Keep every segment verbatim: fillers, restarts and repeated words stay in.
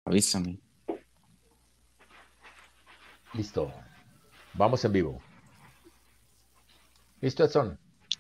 Avísame. Listo. Vamos en vivo. ¿Listo, Edson?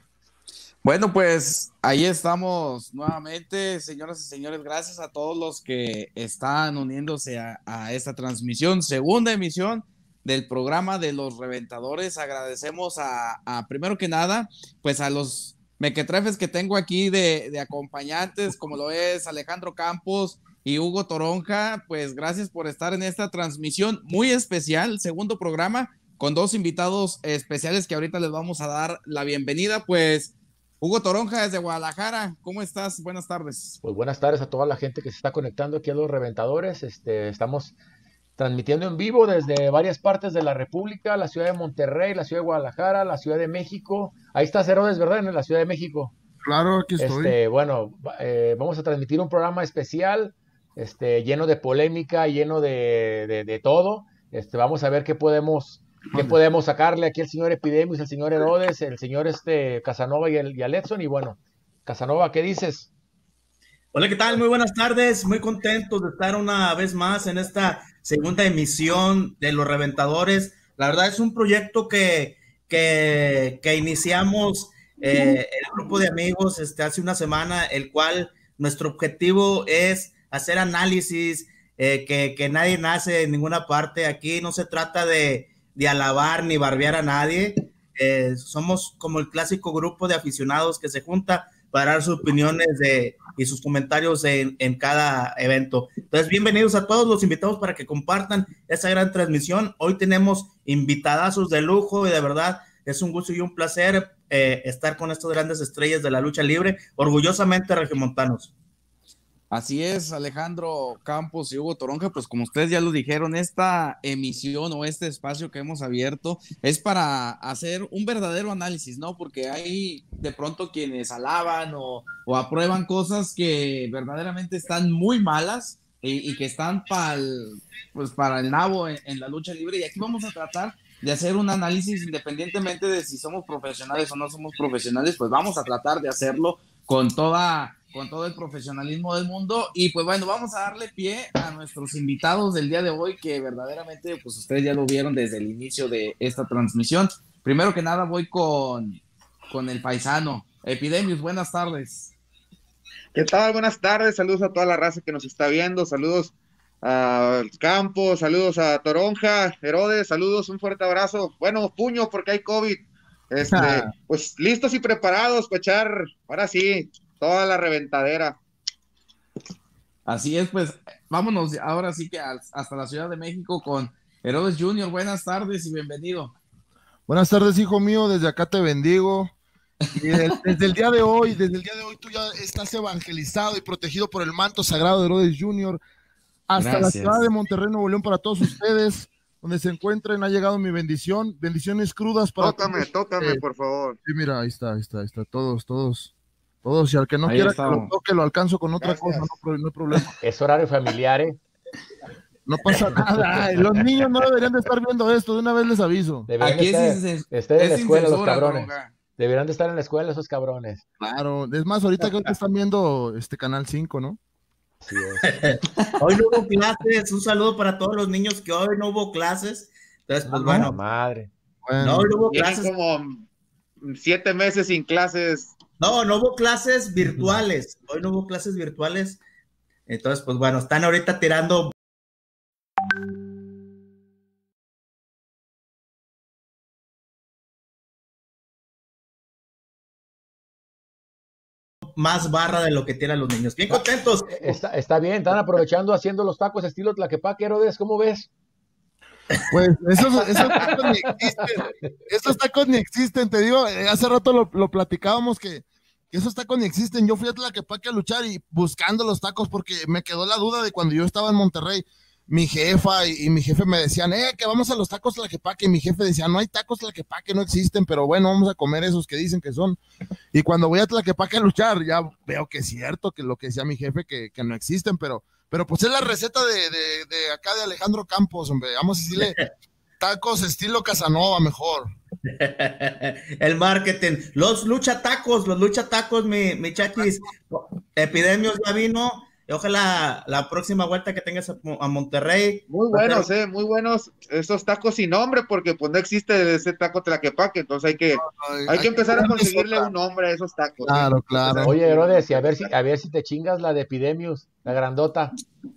Bueno, pues ahí estamos nuevamente, señoras y señores. Gracias a todos los que están uniéndose a, a esta transmisión, segunda emisión del programa de los Reventadores. Agradecemos a, a primero que nada, pues a los mequetrefes que tengo aquí de, de acompañantes, como lo es Alejandro Campos y Hugo Toronja. Pues gracias por estar en esta transmisión muy especial, segundo programa, con dos invitados especiales que ahorita les vamos a dar la bienvenida. Pues Hugo Toronja desde Guadalajara, ¿cómo estás? Buenas tardes. Pues buenas tardes a toda la gente que se está conectando aquí a los Reventadores. Este, estamos transmitiendo en vivo desde varias partes de la República, la ciudad de Monterrey, la ciudad de Guadalajara, la ciudad de México. Ahí está Herodes, ¿verdad? En la ciudad de México. Claro, aquí estoy. Este, bueno, eh, vamos a transmitir un programa especial, este, lleno de polémica, lleno de, de, de todo. Este, vamos a ver qué podemos... ¿Qué podemos sacarle aquí al señor Epidemius, al señor Herodes, el señor este Casanova y, el, y al Edson? Y bueno, Casanova, ¿qué dices? Hola, ¿qué tal? Muy buenas tardes, muy contentos de estar una vez más en esta segunda emisión de Los Reventadores. La verdad es un proyecto que, que, que iniciamos eh, el grupo de amigos este, hace una semana, el cual nuestro objetivo es hacer análisis, eh, que, que nadie nace en ninguna parte. Aquí no se trata de de alabar ni barbear a nadie, eh, somos como el clásico grupo de aficionados que se junta para dar sus opiniones de, y sus comentarios en, en cada evento. Entonces, bienvenidos a todos los invitados para que compartan esta gran transmisión. Hoy tenemos invitadazos de lujo y de verdad es un gusto y un placer eh, estar con estas grandes estrellas de la lucha libre, orgullosamente regiomontanos. Así es, Alejandro Campos y Hugo Toronja. Pues como ustedes ya lo dijeron, esta emisión o este espacio que hemos abierto es para hacer un verdadero análisis, ¿no? Porque hay de pronto quienes alaban o, o aprueban cosas que verdaderamente están muy malas y, y que están pa'l, pues para el nabo en, en la lucha libre. Y aquí vamos a tratar de hacer un análisis independientemente de si somos profesionales o no somos profesionales. Pues vamos a tratar de hacerlo con toda... con todo el profesionalismo del mundo. Y pues bueno, vamos a darle pie a nuestros invitados del día de hoy, que verdaderamente pues ustedes ya lo vieron desde el inicio de esta transmisión. Primero que nada voy con, con el paisano Epidemius. Buenas tardes. ¿Qué tal? Buenas tardes, saludos a toda la raza que nos está viendo, saludos a Campos, saludos a Toronja, Herodes, saludos, un fuerte abrazo, bueno, puño porque hay COVID, este, ah. pues listos y preparados para echar, ahora sí, toda la reventadera. Así es, pues vámonos ahora sí que hasta la Ciudad de México con Herodes junior Buenas tardes y bienvenido. Buenas tardes, hijo mío, desde acá te bendigo. Y el, desde el día de hoy, desde el día de hoy tú ya estás evangelizado y protegido por el manto sagrado de Herodes junior Hasta Gracias. La ciudad de Monterrey, Nuevo León, para todos ustedes, donde se encuentren, ha llegado mi bendición, bendiciones crudas para Tócame, todos. tócame, eh, por favor. Sí, mira, ahí está, ahí está, ahí está, todos, todos. Todos, y al que no Ahí quiera estamos. que lo toque, lo alcanzo con otra Gracias. Cosa, no, no hay problema. Es horario familiar, ¿eh? No pasa nada, los niños no deberían de estar viendo esto, de una vez les aviso. Deberían Aquí estar, es, es, estar en la escuela censura, los cabrones. droga. Deberían de estar en la escuela esos cabrones. Claro, es más, ahorita que están viendo este Canal cinco, ¿no? Así es. Hoy no hubo clases, un saludo para todos los niños que hoy no hubo clases. Entonces, pues bueno. Madre. Bueno, no, no hubo Tienen clases. como siete meses sin clases. No, no hubo clases virtuales. Hoy no hubo clases virtuales. Entonces, pues bueno, están ahorita tirando más barra de lo que tienen los niños. Bien contentos. Está, está bien, están aprovechando haciendo los tacos estilo Tlaquepaque, Herodes, ¿cómo ves? Pues esos, esos tacos ni existen, esos tacos ni existen, te digo, hace rato lo, lo platicábamos que, que esos tacos ni existen. Yo fui a Tlaquepaque a luchar y buscando los tacos porque me quedó la duda de cuando yo estaba en Monterrey, mi jefa y, y mi jefe me decían, eh, que vamos a los tacos Tlaquepaque, y mi jefe decía, no hay tacos Tlaquepaque, no existen, pero bueno, vamos a comer esos que dicen que son. Y cuando voy a Tlaquepaque a luchar, ya veo que es cierto, que lo que decía mi jefe, que, que no existen, pero Pero pues es la receta de, de, de acá de Alejandro Campos, hombre. Vamos a decirle tacos estilo Casanova mejor. El marketing. Los lucha tacos, los lucha tacos, mi, mi chachis. Epidemios ya vino. y ojalá la próxima vuelta que tengas a, a Monterrey. Muy buenos, eh, muy buenos esos tacos sin nombre, porque pues no existe ese taco tlaquepaque, entonces hay que, Ay, hay que empezar a conseguirle un nombre a esos tacos. Claro, ¿sí? claro. Oye, Herodes, y a ver si, a ver si te chingas la de Epidemius, la grandota.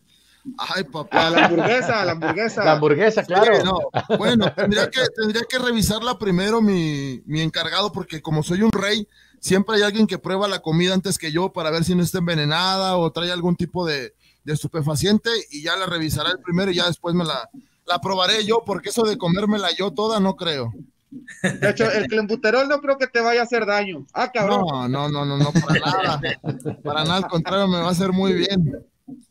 Ay, papá. A la hamburguesa, a la hamburguesa. La hamburguesa, claro. Sí, no. Bueno, tendría que, tendría que revisarla primero mi, mi encargado, porque como soy un rey, siempre hay alguien que prueba la comida antes que yo para ver si no está envenenada o trae algún tipo de, de estupefaciente, y ya la revisará el primero y ya después me la, la probaré yo, porque eso de comérmela yo toda no creo. De hecho, el clenbuterol no creo que te vaya a hacer daño. Ah, cabrón. No, no, no, no, no, para nada. Para nada, al contrario, me va a hacer muy bien.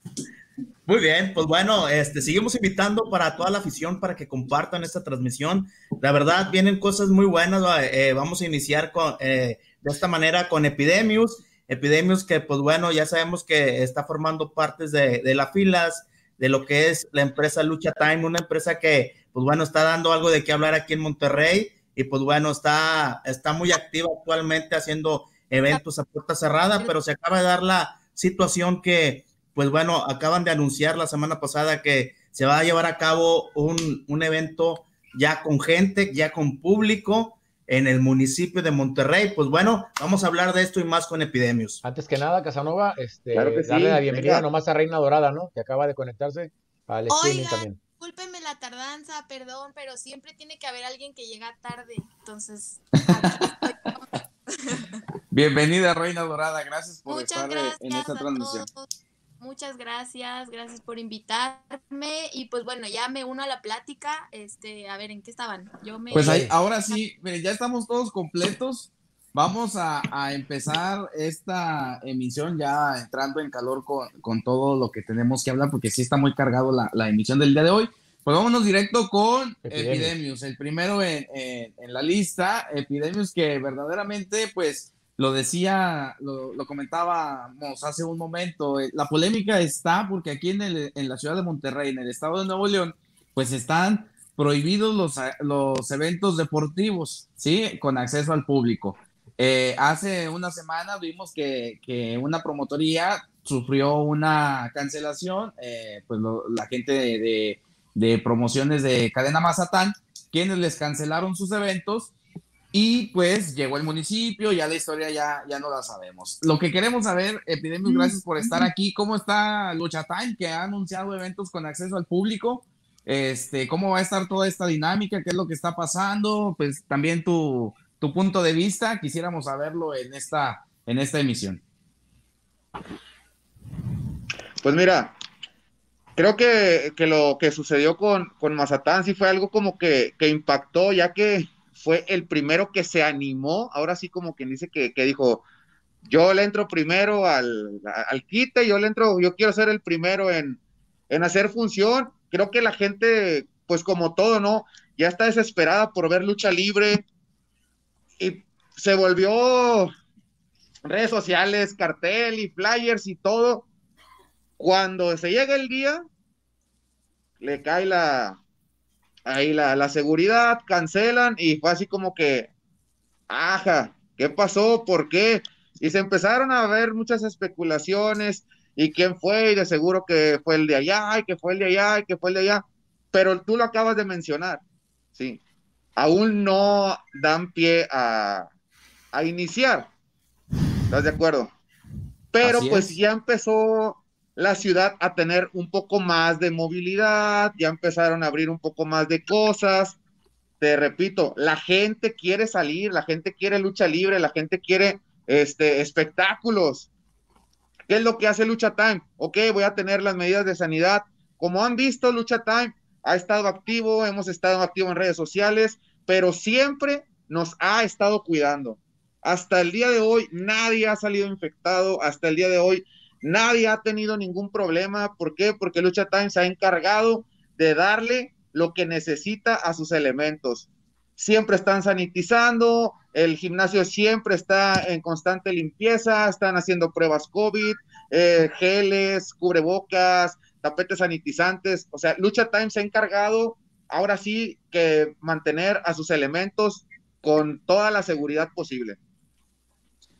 Muy bien, pues bueno, este, seguimos invitando para toda la afición para que compartan esta transmisión. La verdad, vienen cosas muy buenas. Eh, vamos a iniciar con, eh, de esta manera con Epidemius. Epidemius que, pues bueno, ya sabemos que está formando partes de, de las filas de lo que es la empresa Lucha Time, una empresa que, pues bueno, está dando algo de qué hablar aquí en Monterrey y, pues bueno, está, está muy activa actualmente haciendo eventos a puerta cerrada, pero se acaba de dar la situación que, pues bueno, acaban de anunciar la semana pasada que se va a llevar a cabo un, un evento ya con gente, ya con público en el municipio de Monterrey. Pues bueno, vamos a hablar de esto y más con Epidemius. Antes que nada, Casanova, este, claro que darle sí, la bienvenida venga. nomás a Reina Dorada, ¿no? Que acaba de conectarse al streaming Oigan, también. discúlpenme la tardanza, perdón, pero siempre tiene que haber alguien que llega tarde, entonces aquí estoy. Bienvenida, Reina Dorada, gracias por Muchas estar gracias en esta a transmisión. todos. Muchas gracias, gracias por invitarme y pues bueno, ya me uno a la plática, este, a ver, ¿en qué estaban? Yo me... Pues ahí, ahora sí, miren, ya estamos todos completos, vamos a, a empezar esta emisión ya entrando en calor con, con todo lo que tenemos que hablar, porque sí está muy cargado la, la emisión del día de hoy. Pues vámonos directo con Epidemius, Epidemius el primero en, en, en la lista, Epidemius que verdaderamente pues... Lo decía, lo, lo comentábamos hace un momento, la polémica está porque aquí en, el, en la ciudad de Monterrey, en el estado de Nuevo León, pues están prohibidos los, los eventos deportivos, ¿sí? Con acceso al público. Eh, hace una semana vimos que, que una promotoría sufrió una cancelación, eh, pues lo, la gente de, de, de promociones de Cadena Mazatán, quienes les cancelaron sus eventos. Y pues llegó el municipio, ya la historia ya, ya no la sabemos. Lo que queremos saber, Epidemius, gracias por estar aquí. ¿Cómo está Lucha Time, que ha anunciado eventos con acceso al público? Este, ¿cómo va a estar toda esta dinámica? ¿Qué es lo que está pasando? Pues también tu, tu punto de vista, quisiéramos saberlo en esta, en esta emisión. Pues mira, creo que, que lo que sucedió con, con Mazatán sí fue algo como que, que impactó, ya que fue el primero que se animó, ahora sí como quien dice que, que dijo, yo le entro primero al, al quite, yo le entro, yo quiero ser el primero en, en hacer función. Creo que la gente, pues como todo, ¿no? Ya está desesperada por ver lucha libre y se volvió redes sociales, cartel y flyers y todo. Cuando se llega el día, le cae la... ahí la, la seguridad, cancelan y fue así como que, ajá, ¿qué pasó? ¿Por qué? Y se empezaron a ver muchas especulaciones y quién fue, y de seguro que fue el de allá, y que fue el de allá, y que fue el de allá, pero tú lo acabas de mencionar, sí, aún no dan pie a, a iniciar, ¿estás de acuerdo? Pero Así pues es. ya empezó la ciudad a tener un poco más de movilidad, ya empezaron a abrir un poco más de cosas. Te repito, la gente quiere salir, la gente quiere lucha libre, la gente quiere este, espectáculos. ¿Qué es lo que hace Lucha Time? Ok, voy a tener las medidas de sanidad. Como han visto, Lucha Time ha estado activo, hemos estado activos en redes sociales, pero siempre nos ha estado cuidando. Hasta el día de hoy nadie ha salido infectado, hasta el día de hoy nadie ha tenido ningún problema. ¿Por qué? Porque Lucha Time se ha encargado de darle lo que necesita a sus elementos. Siempre están sanitizando, el gimnasio siempre está en constante limpieza, están haciendo pruebas COVID, eh, geles, cubrebocas, tapetes sanitizantes. O sea, Lucha Time se ha encargado ahora sí que mantener a sus elementos con toda la seguridad posible.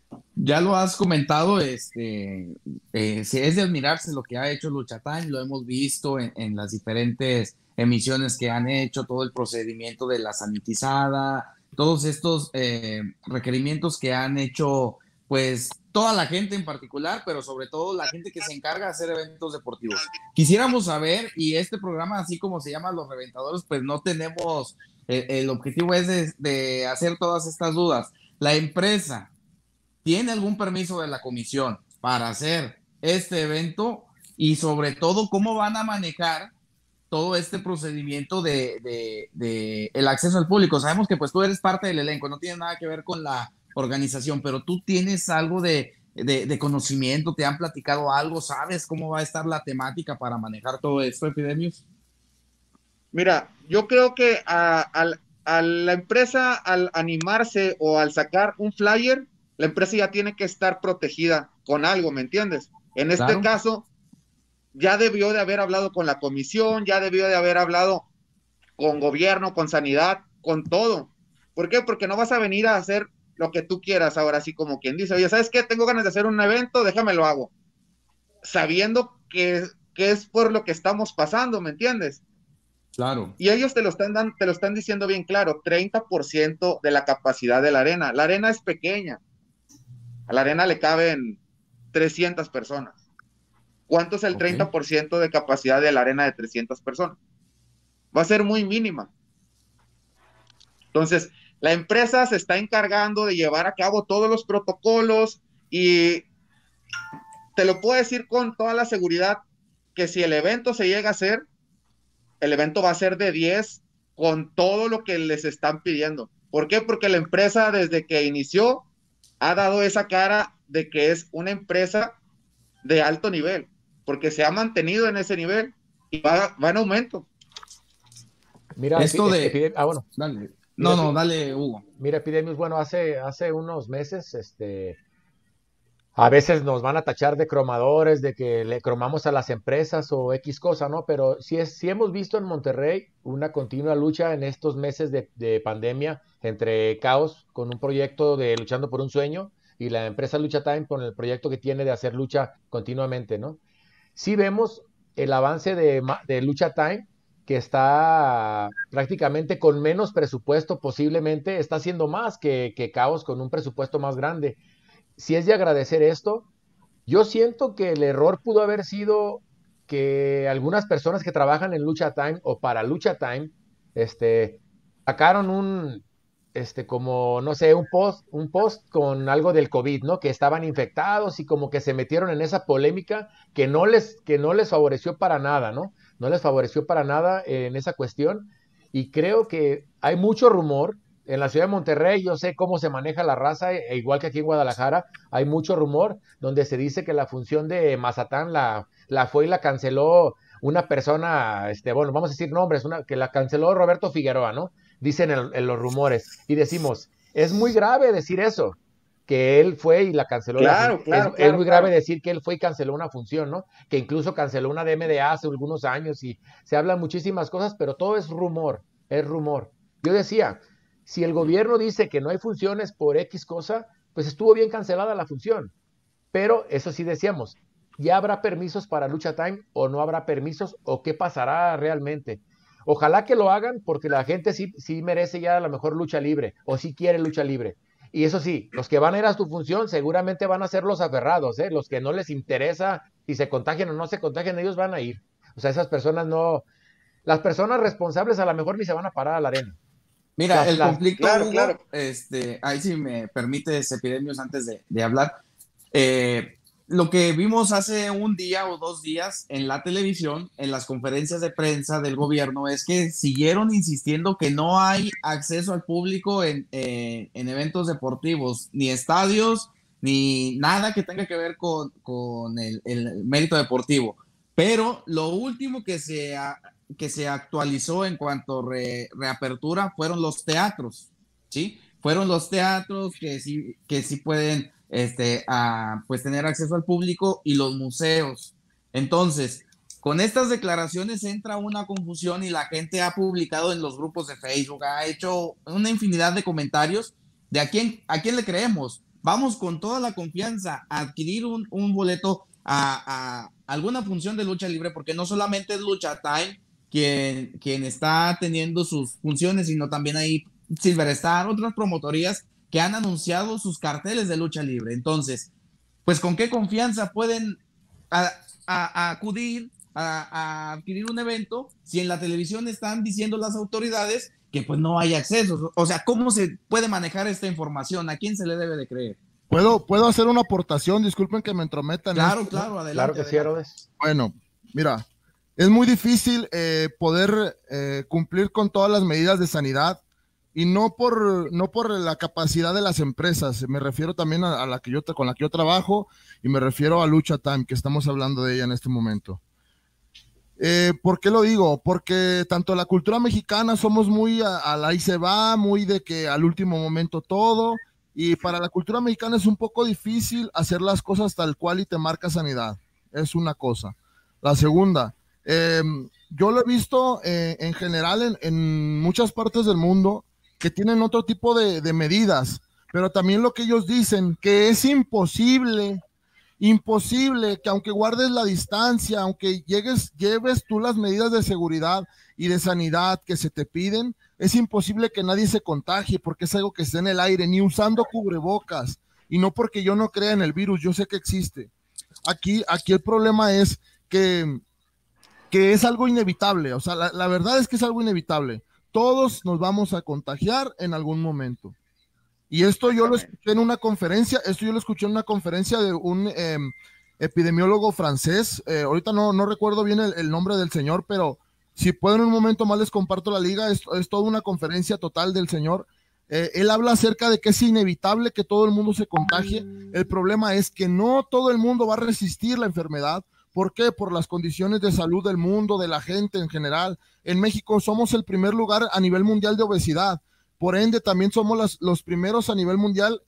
Ya lo has comentado, este, eh, sí, es de admirarse lo que ha hecho Lucha Time, lo hemos visto en, en las diferentes emisiones que han hecho, todo el procedimiento de la sanitizada, todos estos eh, requerimientos que han hecho, pues, toda la gente en particular, pero sobre todo la gente que se encarga de hacer eventos deportivos. Quisiéramos saber, y este programa, así como se llama Los Reventadores, pues no tenemos, eh, el objetivo es de, de hacer todas estas dudas. La empresa, ¿tiene algún permiso de la comisión para hacer este evento? Y sobre todo, ¿cómo van a manejar todo este procedimiento de, de, de el acceso al público? Sabemos que pues tú eres parte del elenco, no tiene nada que ver con la organización, pero tú tienes algo de, de, de conocimiento, te han platicado algo, ¿sabes cómo va a estar la temática para manejar todo esto, Epidemius? Mira, yo creo que a, a, a la empresa al animarse o al sacar un flyer, la empresa ya tiene que estar protegida con algo, ¿me entiendes? En este Claro. caso, ya debió de haber hablado con la comisión, ya debió de haber hablado con gobierno, con sanidad, con todo. ¿Por qué? Porque no vas a venir a hacer lo que tú quieras ahora, así como quien dice, oye, ¿sabes qué? Tengo ganas de hacer un evento, déjame lo hago. Sabiendo que, que es por lo que estamos pasando, ¿me entiendes? Claro. Y ellos te lo están dando, te lo están diciendo bien claro, treinta por ciento de la capacidad de la arena. La arena es pequeña. A la arena le caben trescientas personas. ¿Cuánto es el Ok. treinta por ciento de capacidad de la arena de trescientas personas? Va a ser muy mínima. Entonces, la empresa se está encargando de llevar a cabo todos los protocolos y te lo puedo decir con toda la seguridad que si el evento se llega a hacer, el evento va a ser de diez con todo lo que les están pidiendo. ¿Por qué? Porque la empresa desde que inició ha dado esa cara de que es una empresa de alto nivel, porque se ha mantenido en ese nivel y va, va en aumento. Mira, Esto epi- de... epidem- ah, bueno, Dale. Mira, No, no, epi- dale, Hugo. mira, Epidemius, bueno, hace, hace unos meses, este, a veces nos van a tachar de cromadores, de que le cromamos a las empresas o X cosa, ¿no? Pero sí, es, sí hemos visto en Monterrey una continua lucha en estos meses de, de pandemia entre Caos con un proyecto de Luchando por un Sueño y la empresa Lucha Time con el proyecto que tiene de hacer lucha continuamente, ¿no? Sí vemos el avance de, ma- de Lucha Time, que está prácticamente con menos presupuesto, posiblemente está haciendo más que, que Caos con un presupuesto más grande. Si es de agradecer esto, yo siento que el error pudo haber sido que algunas personas que trabajan en Lucha Time o para Lucha Time, este, sacaron un, este, como, no sé, un post, un post con algo del COVID, ¿no? Que estaban infectados y como que se metieron en esa polémica que no les, que no les favoreció para nada, ¿no? No les favoreció para nada en esa cuestión. Y creo que hay mucho rumor. En la ciudad de Monterrey yo sé cómo se maneja la raza, e igual que aquí en Guadalajara, hay mucho rumor donde se dice que la función de Mazatán la, la fue y la canceló una persona, este, bueno, vamos a decir nombres, una, que la canceló Roberto Figueroa, ¿no? Dicen en, en los rumores. Y decimos, es muy grave decir eso, que él fue y la canceló la Claro, función. Es, claro, es claro, muy grave claro. decir que él fue y canceló una función, ¿no? Que incluso canceló una de M D A hace algunos años y se hablan muchísimas cosas, pero todo es rumor, es rumor. Yo decía, si el gobierno dice que no hay funciones por X cosa, pues estuvo bien cancelada la función. Pero eso sí decíamos, ¿ya habrá permisos para Lucha Time o no habrá permisos o qué pasará realmente? Ojalá que lo hagan porque la gente sí, sí merece ya a lo mejor lucha libre o sí quiere lucha libre. Y eso sí, los que van a ir a tu función seguramente van a ser los aferrados, ¿eh? Los que no les interesa si se contagian o no se contagian, ellos van a ir. O sea, esas personas no, las personas responsables a lo mejor ni se van a parar a la arena. Mira, Las, el las, conflicto, Claro, Hugo, claro. este, ahí si me permites, Epidemios, antes de, de hablar, eh, lo que vimos hace un día o dos días en la televisión, en las conferencias de prensa del gobierno, es que siguieron insistiendo que no hay acceso al público en, eh, en eventos deportivos, ni estadios, ni nada que tenga que ver con, con el, el mérito deportivo. Pero lo último que se, ha, que se actualizó en cuanto a re, reapertura fueron los teatros, ¿sí? Fueron los teatros que sí, que sí pueden este, a, pues tener acceso al público y los museos. Entonces, con estas declaraciones entra una confusión y la gente ha publicado en los grupos de Facebook, ha hecho una infinidad de comentarios ¿De a quién, a quién le creemos? Vamos con toda la confianza a adquirir un, un boleto a, a alguna función de lucha libre, porque no solamente es Lucha Time quien, quien está teniendo sus funciones, sino también hay Silver Star, otras promotorías que han anunciado sus carteles de lucha libre. Entonces, pues con qué confianza pueden a, a, a acudir a, a adquirir un evento si en la televisión están diciendo las autoridades que pues no hay acceso. O sea, ¿cómo se puede manejar esta información? ¿A quién se le debe de creer? ¿Puedo, puedo hacer una aportación? Disculpen que me entrometan. Claro, esto. claro, adelante. Claro que sí, Herodes. Bueno, mira, es muy difícil eh, poder eh, cumplir con todas las medidas de sanidad, y no por, no por la capacidad de las empresas. Me refiero también a, a la que yo, con la que yo trabajo, y me refiero a Lucha Time, que estamos hablando de ella en este momento. Eh, ¿Por qué lo digo? Porque tanto la cultura mexicana somos muy a, a la ahí se va, muy de que al último momento todo, y para la cultura mexicana es un poco difícil hacer las cosas tal cual y te marca sanidad. Es una cosa. La segunda, eh, yo lo he visto eh, en general en, en muchas partes del mundo que tienen otro tipo de, de medidas, pero también lo que ellos dicen, que es imposible Imposible que aunque guardes la distancia, aunque llegues, lleves tú las medidas de seguridad y de sanidad que se te piden, es imposible que nadie se contagie porque es algo que está en el aire, ni usando cubrebocas. Y no porque yo no crea en el virus, yo sé que existe. Aquí, aquí el problema es que, que es algo inevitable. O sea, la, la verdad es que es algo inevitable. Todos nos vamos a contagiar en algún momento. Y esto yo lo escuché en una conferencia, esto yo lo escuché en una conferencia de un eh, epidemiólogo francés. Eh, ahorita no, no recuerdo bien el, el nombre del señor, pero si puedo en un momento más les comparto la liga. Es, es toda una conferencia total del señor. Eh, él habla acerca de que es inevitable que todo el mundo se contagie. El problema es que no todo el mundo va a resistir la enfermedad. ¿Por qué? Por las condiciones de salud del mundo, de la gente en general. En México somos el primer lugar a nivel mundial de obesidad. Por ende, también somos las, los primeros a nivel mundial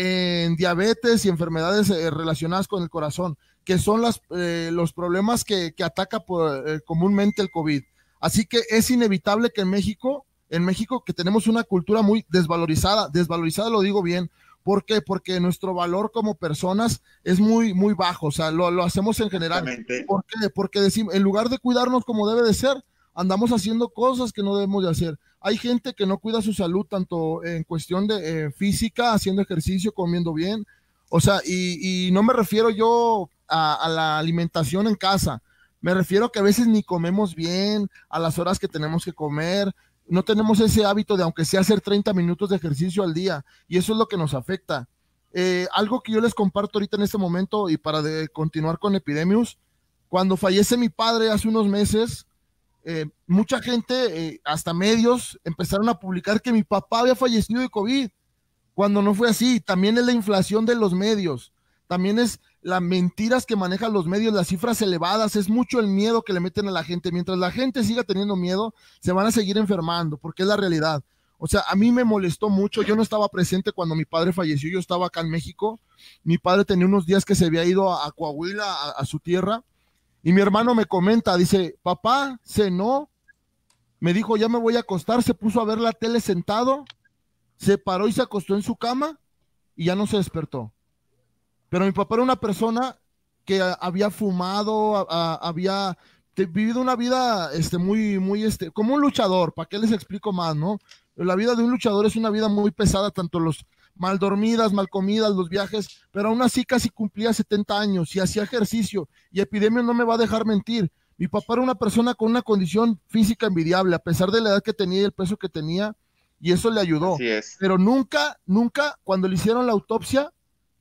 en diabetes y enfermedades eh, relacionadas con el corazón, que son las, eh, los problemas que, que ataca por, eh, comúnmente el COVID. Así que es inevitable que en México, en México que tenemos una cultura muy desvalorizada, desvalorizada lo digo bien. ¿Por qué? Porque nuestro valor como personas es muy, muy bajo, o sea, lo, lo hacemos en general. ¿Por qué? Porque decimos, en lugar de cuidarnos como debe de ser, andamos haciendo cosas que no debemos de hacer. Hay gente que no cuida su salud tanto en cuestión de eh, física, haciendo ejercicio, comiendo bien. O sea, y, y no me refiero yo a, a la alimentación en casa. Me refiero a que a veces ni comemos bien a las horas que tenemos que comer. No tenemos ese hábito de aunque sea hacer treinta minutos de ejercicio al día. Y eso es lo que nos afecta. Eh, algo que yo les comparto ahorita en este momento y para de continuar con Epidemius. Cuando fallece mi padre hace unos meses, Eh, mucha gente, eh, hasta medios, empezaron a publicar que mi papá había fallecido de COVID, cuando no fue así. También es la inflación de los medios, también es las mentiras que manejan los medios, las cifras elevadas, es mucho el miedo que le meten a la gente. Mientras la gente siga teniendo miedo, se van a seguir enfermando, porque es la realidad. O sea, a mí me molestó mucho. Yo no estaba presente cuando mi padre falleció, yo estaba acá en México. Mi padre tenía unos días que se había ido a, a Coahuila, a, a su tierra. Y mi hermano me comenta, dice, papá, cenó, me dijo, ya me voy a acostar, se puso a ver la tele sentado, se paró y se acostó en su cama y ya no se despertó. Pero mi papá era una persona que a, había fumado, a, a, había te, vivido una vida este, muy, muy, este, como un luchador. ¿Para qué les explico más, no? La vida de un luchador es una vida muy pesada, tanto los mal dormidas, mal comidas, los viajes, pero aún así casi cumplía setenta años y hacía ejercicio, y Epidemio no me va a dejar mentir. Mi papá era una persona con una condición física envidiable, a pesar de la edad que tenía y el peso que tenía, y eso le ayudó. Así es. Pero nunca, nunca, cuando le hicieron la autopsia,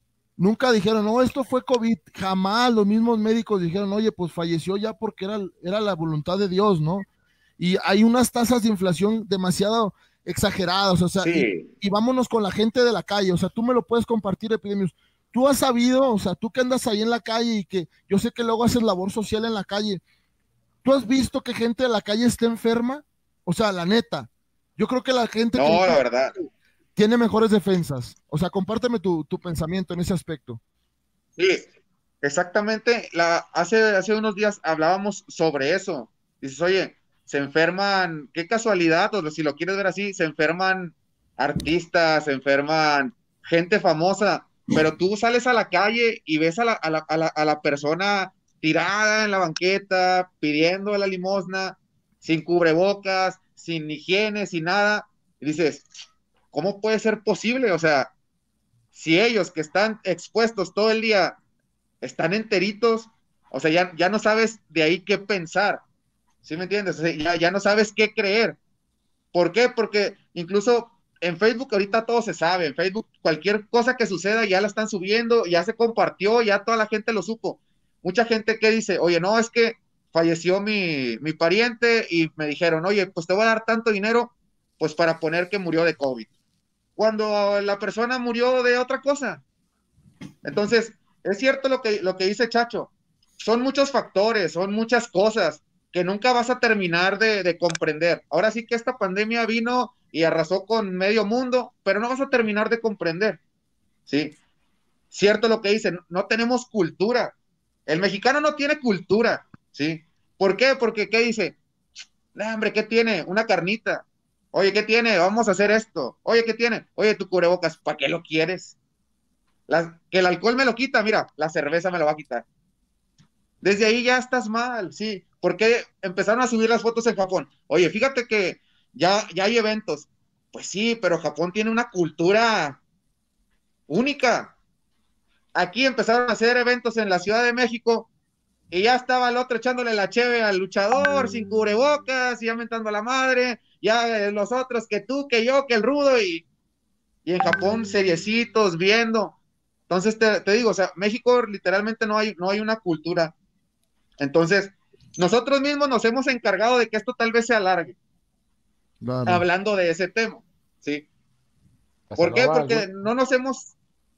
nunca dijeron, no, esto fue COVID. Jamás los mismos médicos dijeron, oye, pues falleció ya porque era, era la voluntad de Dios, ¿no? Y hay unas tasas de inflación demasiado exageradas, o sea, sí. y, y vámonos con la gente de la calle. O sea, tú me lo puedes compartir, Epidemius. Tú has sabido, o sea, tú que andas ahí en la calle y que yo sé que luego haces labor social en la calle, ¿tú has visto que gente de la calle está enferma? O sea, la neta, yo creo que la gente no, que la verdad tiene mejores defensas. O sea, compárteme tu, tu pensamiento en ese aspecto. Sí, exactamente. La, hace, hace unos días hablábamos sobre eso. Dices, oye, se enferman, qué casualidad, o si lo quieres ver así, se enferman artistas, se enferman gente famosa, pero tú sales a la calle y ves a la, a la, a la, a la persona tirada en la banqueta, pidiendo la limosna, sin cubrebocas, sin higiene, sin nada, y dices, ¿cómo puede ser posible? O sea, si ellos que están expuestos todo el día están enteritos, o sea, ya, ya no sabes de ahí qué pensar, ¿sí me entiendes? O sea, ya, ya no sabes qué creer. ¿Por qué? Porque incluso en Facebook ahorita todo se sabe, en Facebook cualquier cosa que suceda ya la están subiendo, ya se compartió, ya toda la gente lo supo. Mucha gente que dice, oye, no, es que falleció mi, mi pariente y me dijeron, oye, pues te voy a dar tanto dinero, pues para poner que murió de COVID. Cuando la persona murió de otra cosa. Entonces, es cierto lo que, lo que dice Chacho, son muchos factores, son muchas cosas que nunca vas a terminar de, de comprender. Ahora sí que esta pandemia vino y arrasó con medio mundo, pero no vas a terminar de comprender, ¿sí? Cierto lo que dicen, no tenemos cultura. El mexicano no tiene cultura, ¿sí? ¿Por qué? Porque, ¿qué dice? No, hombre, ¿qué tiene? Una carnita. Oye, ¿qué tiene? Vamos a hacer esto. Oye, ¿qué tiene? Oye, tu cubrebocas, ¿para qué lo quieres? La, que el alcohol me lo quita, mira, la cerveza me lo va a quitar. Desde ahí ya estás mal, sí. ¿Por qué empezaron a subir las fotos en Japón? Oye, fíjate que ya, ya hay eventos. Pues sí, pero Japón tiene una cultura única. Aquí empezaron a hacer eventos en la Ciudad de México y ya estaba el otro echándole la cheve al luchador sin cubrebocas y ya mentando a la madre, ya eh, los otros que tú, que yo, que el rudo y, y en Japón seriecitos viendo. Entonces te, te digo, o sea, México literalmente no hay, no hay una cultura. Entonces, nosotros mismos nos hemos encargado de que esto tal vez se alargue. Claro. Hablando de ese tema, ¿sí? ¿Por qué? Porque no nos hemos...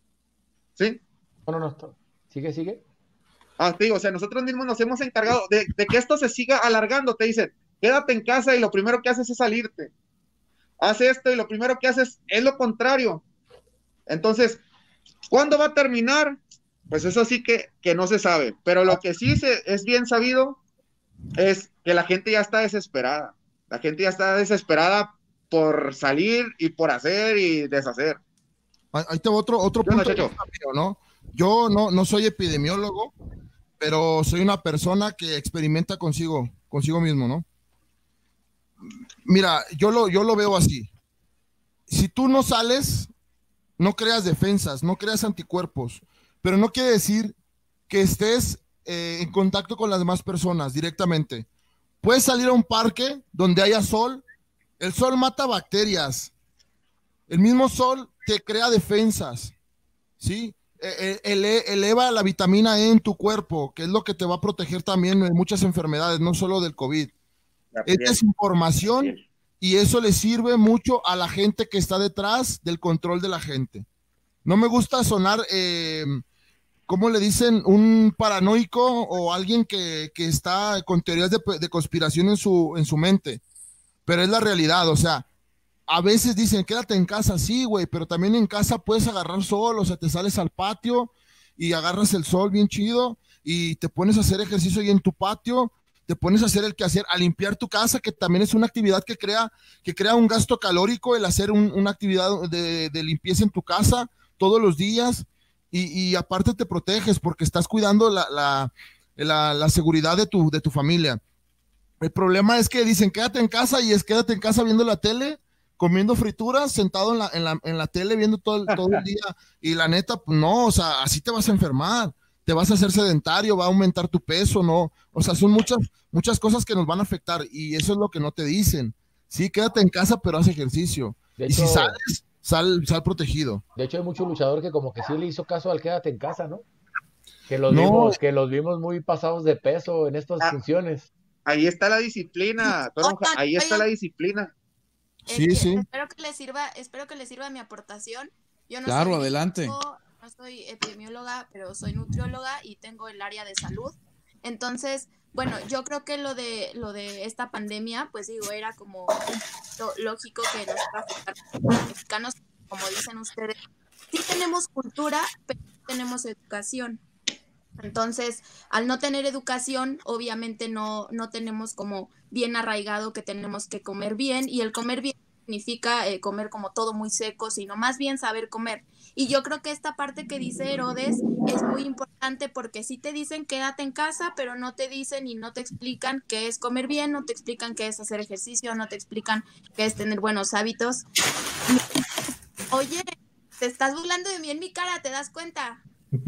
¿Sí? No, no, no. Sigue, sigue. Ah, te digo, o sea, nosotros mismos nos hemos encargado de, de que esto se siga alargando. Te dicen, quédate en casa y lo primero que haces es salirte. Haz esto y lo primero que haces es lo contrario. Entonces, ¿cuándo va a terminar? Pues eso sí que, que no se sabe. Pero lo que sí se, es bien sabido es que la gente ya está desesperada. La gente ya está desesperada por salir y por hacer y deshacer. Ahí te va otro, otro punto de vista mío, ¿no? Yo no, no soy epidemiólogo, pero soy una persona que experimenta consigo, consigo mismo, ¿no? Mira, yo lo, yo lo veo así. Si tú no sales, no creas defensas, no creas anticuerpos, pero no quiere decir que estés eh, en contacto con las demás personas directamente. Puedes salir a un parque donde haya sol. El sol mata bacterias. El mismo sol te crea defensas, ¿sí? Ele- eleva la vitamina E en tu cuerpo, que es lo que te va a proteger también de muchas enfermedades, no solo del COVID. Es desinformación y eso le sirve mucho a la gente que está detrás del control de la gente. No me gusta sonar, eh, ¿cómo le dicen? Un paranoico o alguien que, que está con teorías de, de conspiración en su, en su mente, pero es la realidad. O sea, a veces dicen, quédate en casa, sí, güey, pero también en casa puedes agarrar sol, o sea, te sales al patio y agarras el sol bien chido y te pones a hacer ejercicio ahí en tu patio, te pones a hacer el quehacer, a limpiar tu casa, que también es una actividad que crea, que crea un gasto calórico, el hacer un, una actividad de, de limpieza en tu casa todos los días y, y aparte te proteges porque estás cuidando la, la, la, la seguridad de tu, de tu familia. El problema es que dicen, quédate en casa y es quédate en casa viendo la tele, comiendo frituras, sentado en la, en la, en la tele, viendo todo el, todo el día, y la neta, pues no, o sea, así te vas a enfermar, te vas a hacer sedentario, va a aumentar tu peso, ¿no? O sea, son muchas, muchas cosas que nos van a afectar, y eso es lo que no te dicen. Sí, quédate en casa, pero haz ejercicio. De y hecho, si sales, sal, sal protegido. De hecho, hay mucho luchador que como que sí le hizo caso al quédate en casa, ¿no? Que los, no. vimos, que los vimos muy pasados de peso en estas ah, funciones. Ahí está la disciplina, Toronja, ahí está la disciplina. Sí, que sí. Espero que les sirva, espero que les sirva mi aportación. Yo no claro, soy adelante. médico, no soy epidemióloga, pero soy nutrióloga y tengo el área de salud. Entonces, bueno, yo creo que lo de lo de esta pandemia, pues digo, era como lógico que nos iba a afectar a los mexicanos, como dicen ustedes. Sí tenemos cultura, pero no tenemos educación. Entonces, al no tener educación, obviamente no, no tenemos como bien arraigado que tenemos que comer bien, y el comer bien significa eh, comer como todo muy seco, sino más bien saber comer. Y yo creo que esta parte que dice Herodes es muy importante porque sí te dicen quédate en casa, pero no te dicen y no te explican qué es comer bien, no te explican qué es hacer ejercicio, no te explican qué es tener buenos hábitos. Oye, te estás burlando de mí en mi cara, ¿te das cuenta?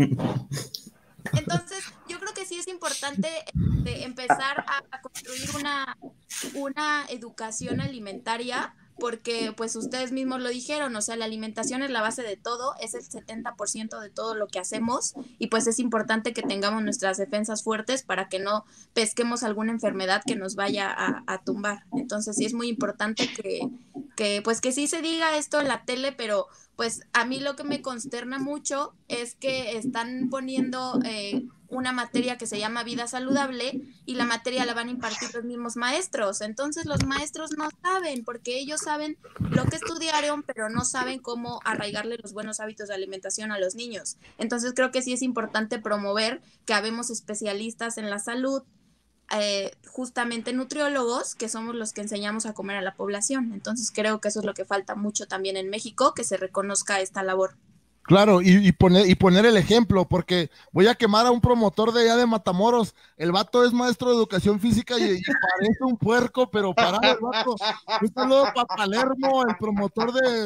Entonces, yo creo que sí es importante este, empezar a, a construir una, una educación alimentaria, porque pues ustedes mismos lo dijeron, o sea, la alimentación es la base de todo, es el setenta por ciento de todo lo que hacemos, y pues es importante que tengamos nuestras defensas fuertes para que no pesquemos alguna enfermedad que nos vaya a, a tumbar. Entonces sí es muy importante que, que pues que sí se diga esto en la tele, pero pues a mí lo que me consterna mucho es que están poniendo eh, una materia que se llama vida saludable y la materia la van a impartir los mismos maestros. Entonces los maestros no saben, porque ellos saben lo que estudiaron, pero no saben cómo arraigarle los buenos hábitos de alimentación a los niños. Entonces creo que sí es importante promover que habemos especialistas en la salud, Eh, justamente nutriólogos, que somos los que enseñamos a comer a la población. Entonces creo que eso es lo que falta mucho también en México, que se reconozca esta labor. Claro, y, y, poner, y poner el ejemplo, porque voy a quemar a un promotor de allá de Matamoros. El vato es maestro de educación física y, y parece un puerco, pero parado el vato. Un saludo para Palermo, el promotor de,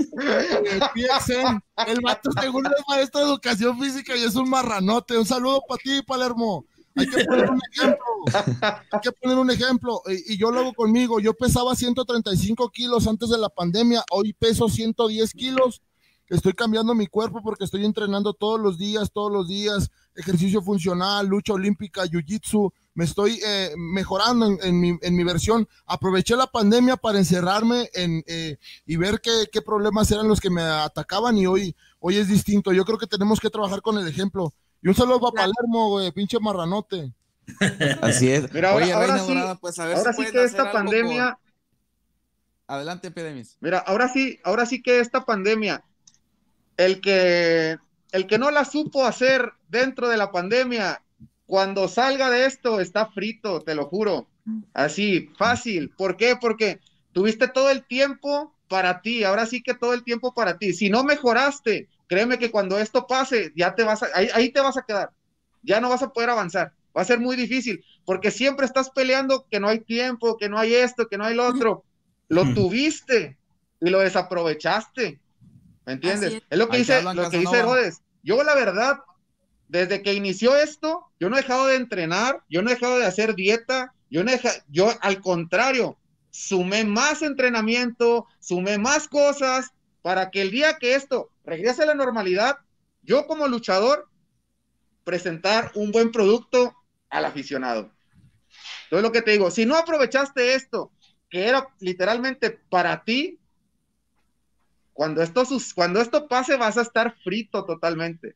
de P X N. El vato según es maestro de educación física y es un marranote. Un saludo para ti, Palermo. Hay que poner un ejemplo, hay que poner un ejemplo, y, y yo lo hago conmigo. Yo pesaba ciento treinta y cinco kilos antes de la pandemia, hoy peso ciento diez kilos, estoy cambiando mi cuerpo porque estoy entrenando todos los días, todos los días, ejercicio funcional, lucha olímpica, jiu-jitsu, me estoy eh, mejorando en, en, mi, en mi versión. Aproveché la pandemia para encerrarme en, eh, y ver qué, qué problemas eran los que me atacaban, y hoy, hoy es distinto. Yo creo que tenemos que trabajar con el ejemplo. Y un saludo para Palermo, güey, pinche marranote. Así es. Mira, ahora, Oye, ahora Reina sí, Dorada, pues a ver ahora si sí que esta pandemia... con... Adelante, Epidemis. Mira, ahora sí, ahora sí que esta pandemia, el que, el que no la supo hacer dentro de la pandemia, cuando salga de esto, está frito, te lo juro. Así, fácil. ¿Por qué? Porque tuviste todo el tiempo para ti, ahora sí que todo el tiempo para ti. Si no mejoraste, créeme que cuando esto pase, ya te vas a, ahí, ahí te vas a quedar, ya no vas a poder avanzar, va a ser muy difícil, porque siempre estás peleando que no hay tiempo, que no hay esto, que no hay lo otro, lo tuviste y lo desaprovechaste, ¿me entiendes? Es. es lo que ahí dice, lo que dice Herodes. Yo la verdad, desde que inició esto, yo no he dejado de entrenar, yo no he dejado de hacer dieta, yo no he dejado, yo al contrario, sumé más entrenamiento, sumé más cosas, para que el día que esto regrese a la normalidad, yo como luchador, presentar un buen producto al aficionado. Entonces lo que te digo, si no aprovechaste esto, que era literalmente para ti, cuando esto, cuando esto pase vas a estar frito totalmente.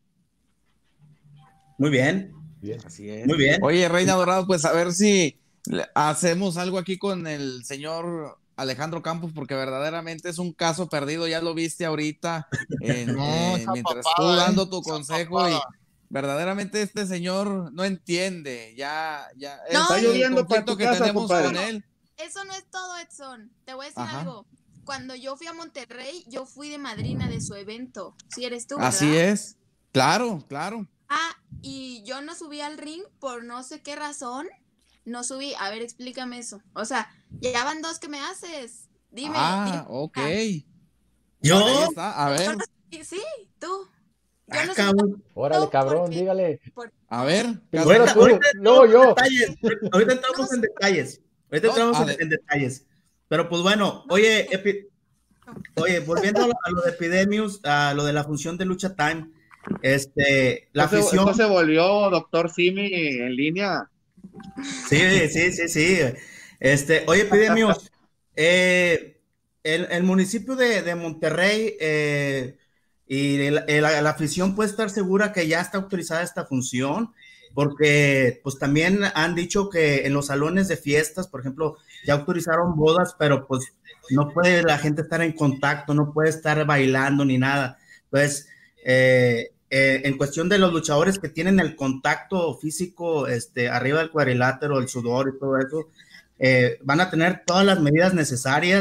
Muy bien. bien. Así es. Muy bien. Oye, Reina Dorada, pues a ver si hacemos algo aquí con el señor Alejandro Campos, porque verdaderamente es un caso perdido, ya lo viste ahorita en, no, eh, mientras papada, tú dando tu esa consejo papada. Y verdaderamente este señor no entiende, ya, ya no, está lloviendo para tu que casa, tenemos compadre. con él. Eso no es todo, Edson. Te voy a decir Ajá. algo. Cuando yo fui a Monterrey, yo fui de madrina de su evento. Sí eres tú, ¿verdad? Así es. Claro, claro. Ah, y yo no subí al ring por no sé qué razón. No subí. A ver, explícame eso. O sea, ya van dos que me haces. Dime. Ah, dime. ok. ¿Yo? Ahí está. A ver, Sí, tú. Yo Ah, no cabrón. subí. Órale, cabrón, porque- dígale. por- a ver. Primero Ahorita- tú, ahorita luego entramos en yo. detalles, ahorita entramos en detalles. Ahorita No, entramos a en, ver. en detalles. Pero pues bueno, oye, Epi- oye, volviendo a lo, a lo de Epidemius, a lo de la función de Lucha Time, este, la Esto, afición. esto se volvió doctor Simi en línea. Sí, sí, sí, sí. Este, oye, Epidemius, eh, el, el municipio de, de Monterrey eh, y el- el- la afición puede estar segura que ya está autorizada esta función, porque pues también han dicho que en los salones de fiestas, por ejemplo, ya autorizaron bodas, pero pues no puede la gente estar en contacto, no puede estar bailando ni nada. Entonces, eh, eh, en cuestión de los luchadores que tienen el contacto físico este, arriba del cuadrilátero, el sudor y todo eso, eh, van a tener todas las medidas necesarias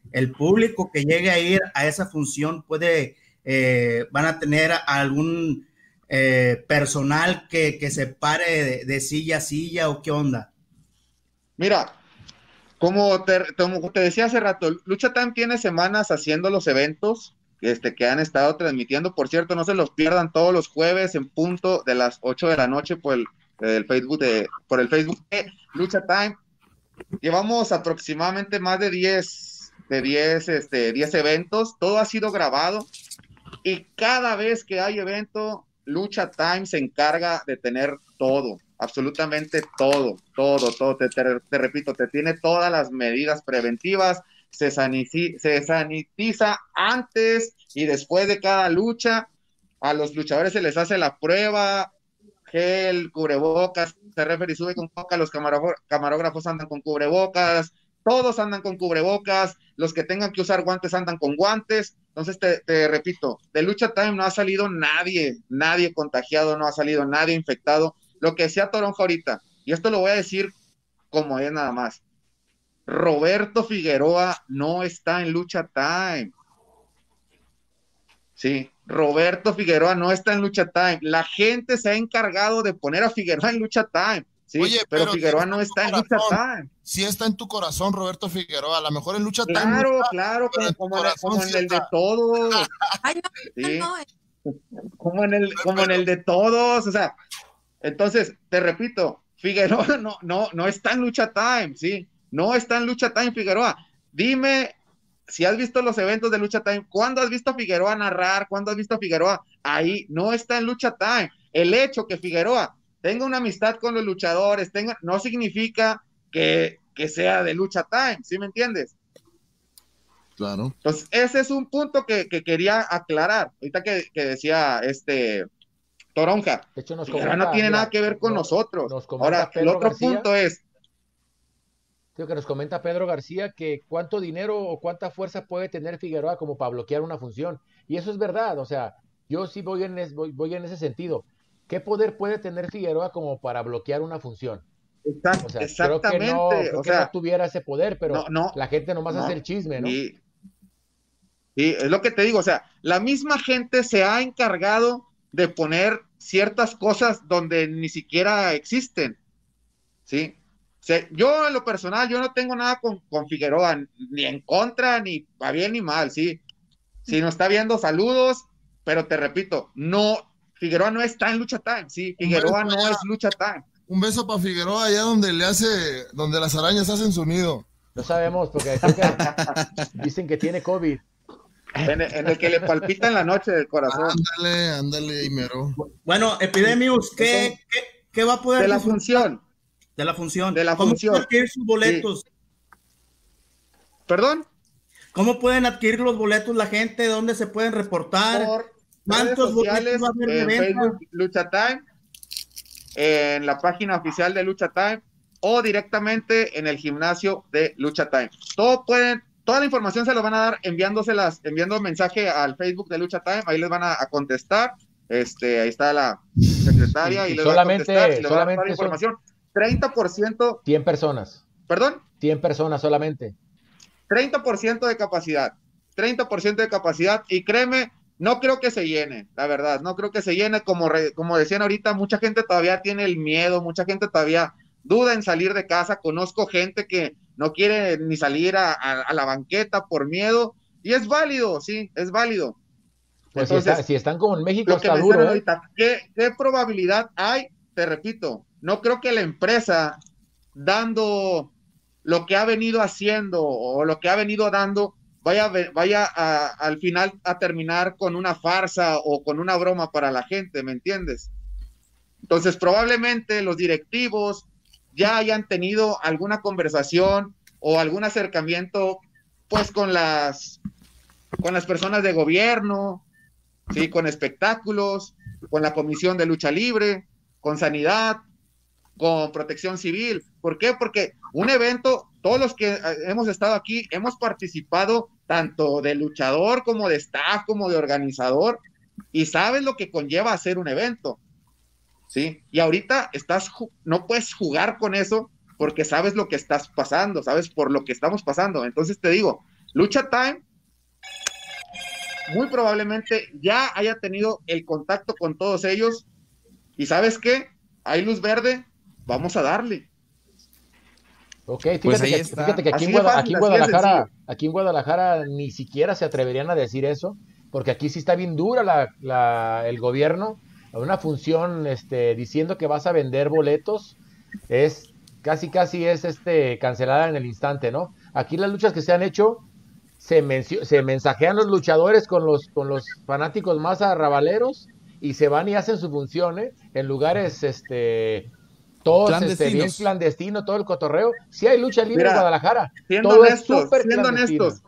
el público que llegue a ir a esa función puede, eh, van a tener algún eh, personal que, que se pare de, de silla a silla o qué onda? Mira, como te, como te decía hace rato, Lucha Time tiene semanas haciendo los eventos este, que han estado transmitiendo. Por cierto, no se los pierdan todos los jueves en punto de las ocho de la noche por el, el Facebook de, por el Facebook de Lucha Time. Llevamos aproximadamente más de diez, de diez, este, diez eventos. Todo ha sido grabado y cada vez que hay evento, Lucha Time se encarga de tener todo, absolutamente todo, todo, todo. Te, te, te repito, te tiene todas las medidas preventivas. Se, sanitiza, se sanitiza antes y después de cada lucha. A los luchadores se les hace la prueba, gel, cubrebocas, el referee sube con boca, los camarógrafos andan con cubrebocas, todos andan con cubrebocas, los que tengan que usar guantes andan con guantes. Entonces te, te repito, de Lucha Time no ha salido nadie, nadie contagiado, no ha salido nadie infectado. Lo que decía Toronja ahorita, y esto lo voy a decir como es nada más, Roberto Figueroa no está en Lucha Time. Sí, Roberto Figueroa no está en Lucha Time. La gente se ha encargado de poner a Figueroa en Lucha Time. Sí, Oye, pero, pero Figueroa no está en Lucha Time. Sí está en tu corazón, Roberto Figueroa. A lo mejor en Lucha Time. Claro, no está, claro, como, en, como, en, como en el de todos. Ay, no, Sí. no, no. Como en el, como en el de todos. O sea, entonces, te repito, Figueroa no, no, no está en Lucha Time, sí. No está en Lucha Time, Figueroa. Dime si has visto los eventos de Lucha Time. ¿Cuándo has visto a Figueroa narrar? ¿Cuándo has visto a Figueroa? Ahí no está en Lucha Time. El hecho que Figueroa tenga una amistad con los luchadores, tenga, no significa que, que sea de Lucha Time, ¿sí me entiendes? Claro. Entonces, ese es un punto que, que quería aclarar. Ahorita que, que decía este Toronja, De hecho, nos Figueroa comenta, no tiene mira, nada que ver con no- nosotros. nos comenta Ahora, el Pedro otro García. punto es, Creo que nos comenta Pedro García que cuánto dinero o cuánta fuerza puede tener Figueroa como para bloquear una función. Y eso es verdad, o sea, yo sí voy en, es, voy, voy en ese sentido. ¿Qué poder puede tener Figueroa como para bloquear una función? exact, O sea, exactamente, creo que no, creo o que sea, no tuviera ese poder, pero no, no, la gente nomás no, hace el chisme, ¿no? y, y es lo que te digo, o sea, la misma gente se ha encargado de poner ciertas cosas donde ni siquiera existen, ¿sí? O sea, yo en lo personal, yo no tengo nada con, con Figueroa, ni en contra, ni para bien ni mal, ¿sí? Si nos está viendo, saludos, pero te repito, no, Figueroa no está en Lucha Time, ¿sí? Figueroa no es Lucha Time. Un beso para Figueroa allá donde le hace, donde las arañas hacen su nido. No sabemos, porque dicen que, dicen que tiene COVID. En el, en el que le palpita en la noche del corazón. Ándale, ándale, Imero. Bueno, Epidemius, ¿qué, qué, qué va a poder De la disfrutar función. de la función? De la ¿Cómo función. pueden adquirir sus boletos? ¿Perdón? ¿Cómo pueden adquirir los boletos la gente? ¿Dónde se pueden reportar? Por redes ¿Cuántos sociales, boletos va a haber de en venta? Facebook Lucha Time, en la página oficial de Lucha Time o directamente en el gimnasio de Lucha Time. Todo pueden, toda la información se lo van a dar enviándoselas, enviando mensaje al Facebook de Lucha Time, ahí les van a, a contestar. Este, ahí está la secretaria Y- y, y les solamente- va a contestar y les va a dar solamente toda la son- información. treinta por ciento, cien personas. perdón, cien personas solamente. treinta por ciento de capacidad, treinta por ciento de capacidad, y créeme, no creo que se llene, la verdad, no creo que se llene, como, re, como decían ahorita, mucha gente todavía tiene el miedo, mucha gente todavía duda en salir de casa, conozco gente que no quiere ni salir a, a, a la banqueta por miedo, y es válido, sí, es válido. Pues si, Entonces, está- si están como en México lo que está me duro, mencionan ¿eh? ahorita, ¿qué, ¿qué probabilidad hay? Te repito, no creo que la empresa dando lo que ha venido haciendo o lo que ha venido dando vaya, vaya a, al final a terminar con una farsa o con una broma para la gente, ¿me entiendes? Entonces probablemente los directivos ya hayan tenido alguna conversación o algún acercamiento pues con las con las personas de gobierno, sí, con espectáculos, con la Comisión de Lucha Libre, con Sanidad, con Protección Civil. ¿Por qué? Porque un evento, todos los que hemos estado aquí, hemos participado tanto de luchador como de staff, como de organizador, y sabes lo que conlleva hacer un evento, ¿sí? Y ahorita estás, no puedes jugar con eso porque sabes lo que estás pasando, sabes por lo que estamos pasando. Entonces te digo, Lucha Time muy probablemente ya haya tenido el contacto con todos ellos y ¿sabes qué? Hay luz verde, vamos a darle. Ok, fíjate, Pues que, ahí está. fíjate que aquí Así en, de Guada- fácil, aquí en así de Guadalajara, sencillo. aquí en Guadalajara ni siquiera se atreverían a decir eso, porque aquí sí está bien dura la, la- el gobierno, una función este, diciendo que vas a vender boletos, es casi casi es este cancelada en el instante, ¿no? Aquí las luchas que se han hecho, se, mencio- se mensajean los luchadores con los, con los fanáticos más arrabaleros y se van y hacen su función, ¿eh? En lugares este todos este, bien Clandestinos. clandestino, todo el cotorreo. Sí hay lucha libre en Mira, Guadalajara, siendo todo es honestos, súper siendo clandestino. honestos,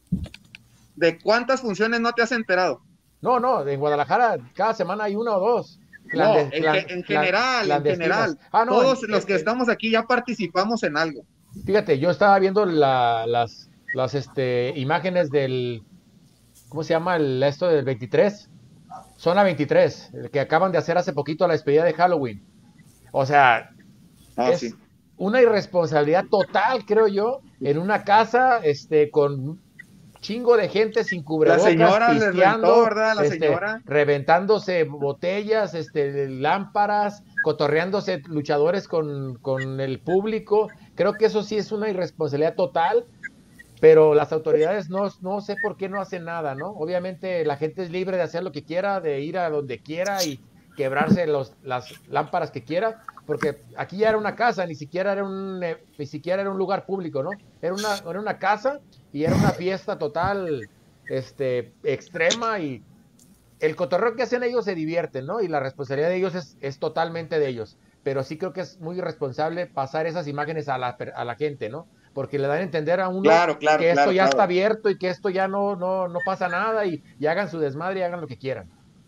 ¿de cuántas funciones no te has enterado? No, no, en Guadalajara cada semana hay una o dos. No, Clanden- en, clan- ge- en clan- general, en clandestinas. general. Ah, no, Todos en- los en- que estamos aquí ya participamos en algo. fíjate, yo estaba viendo la- las, las este, imágenes del, ¿cómo se llama? El, esto del veintitrés, Zona veintitrés, el que acaban de hacer hace poquito la despedida de Halloween. O sea, Ah, es sí. una irresponsabilidad total, creo yo, en una casa este, con chingo de gente sin La cubrebocas, señora les pisteando, rentó, ¿verdad? La este, señora. reventándose botellas, este, lámparas, cotorreándose luchadores con, con el público. Creo que eso sí es una irresponsabilidad total, pero las autoridades no, no sé por qué no hacen nada, ¿no? Obviamente la gente es libre de hacer lo que quiera, de ir a donde quiera y quebrarse los, las lámparas que quiera, porque aquí ya era una casa, ni siquiera era un, eh, ni siquiera era un lugar público, ¿no? Era una, era una casa y era una fiesta total, este, extrema, y el cotorreo que hacen ellos se divierten, ¿no? Y la responsabilidad de ellos es, es totalmente de ellos, pero sí creo que es muy irresponsable pasar esas imágenes a la, a la gente, ¿no? Porque le dan a entender a uno Claro, claro, que esto claro, ya claro. está abierto y que esto ya no, no, no pasa nada, y, y hagan su desmadre y hagan lo que quieran.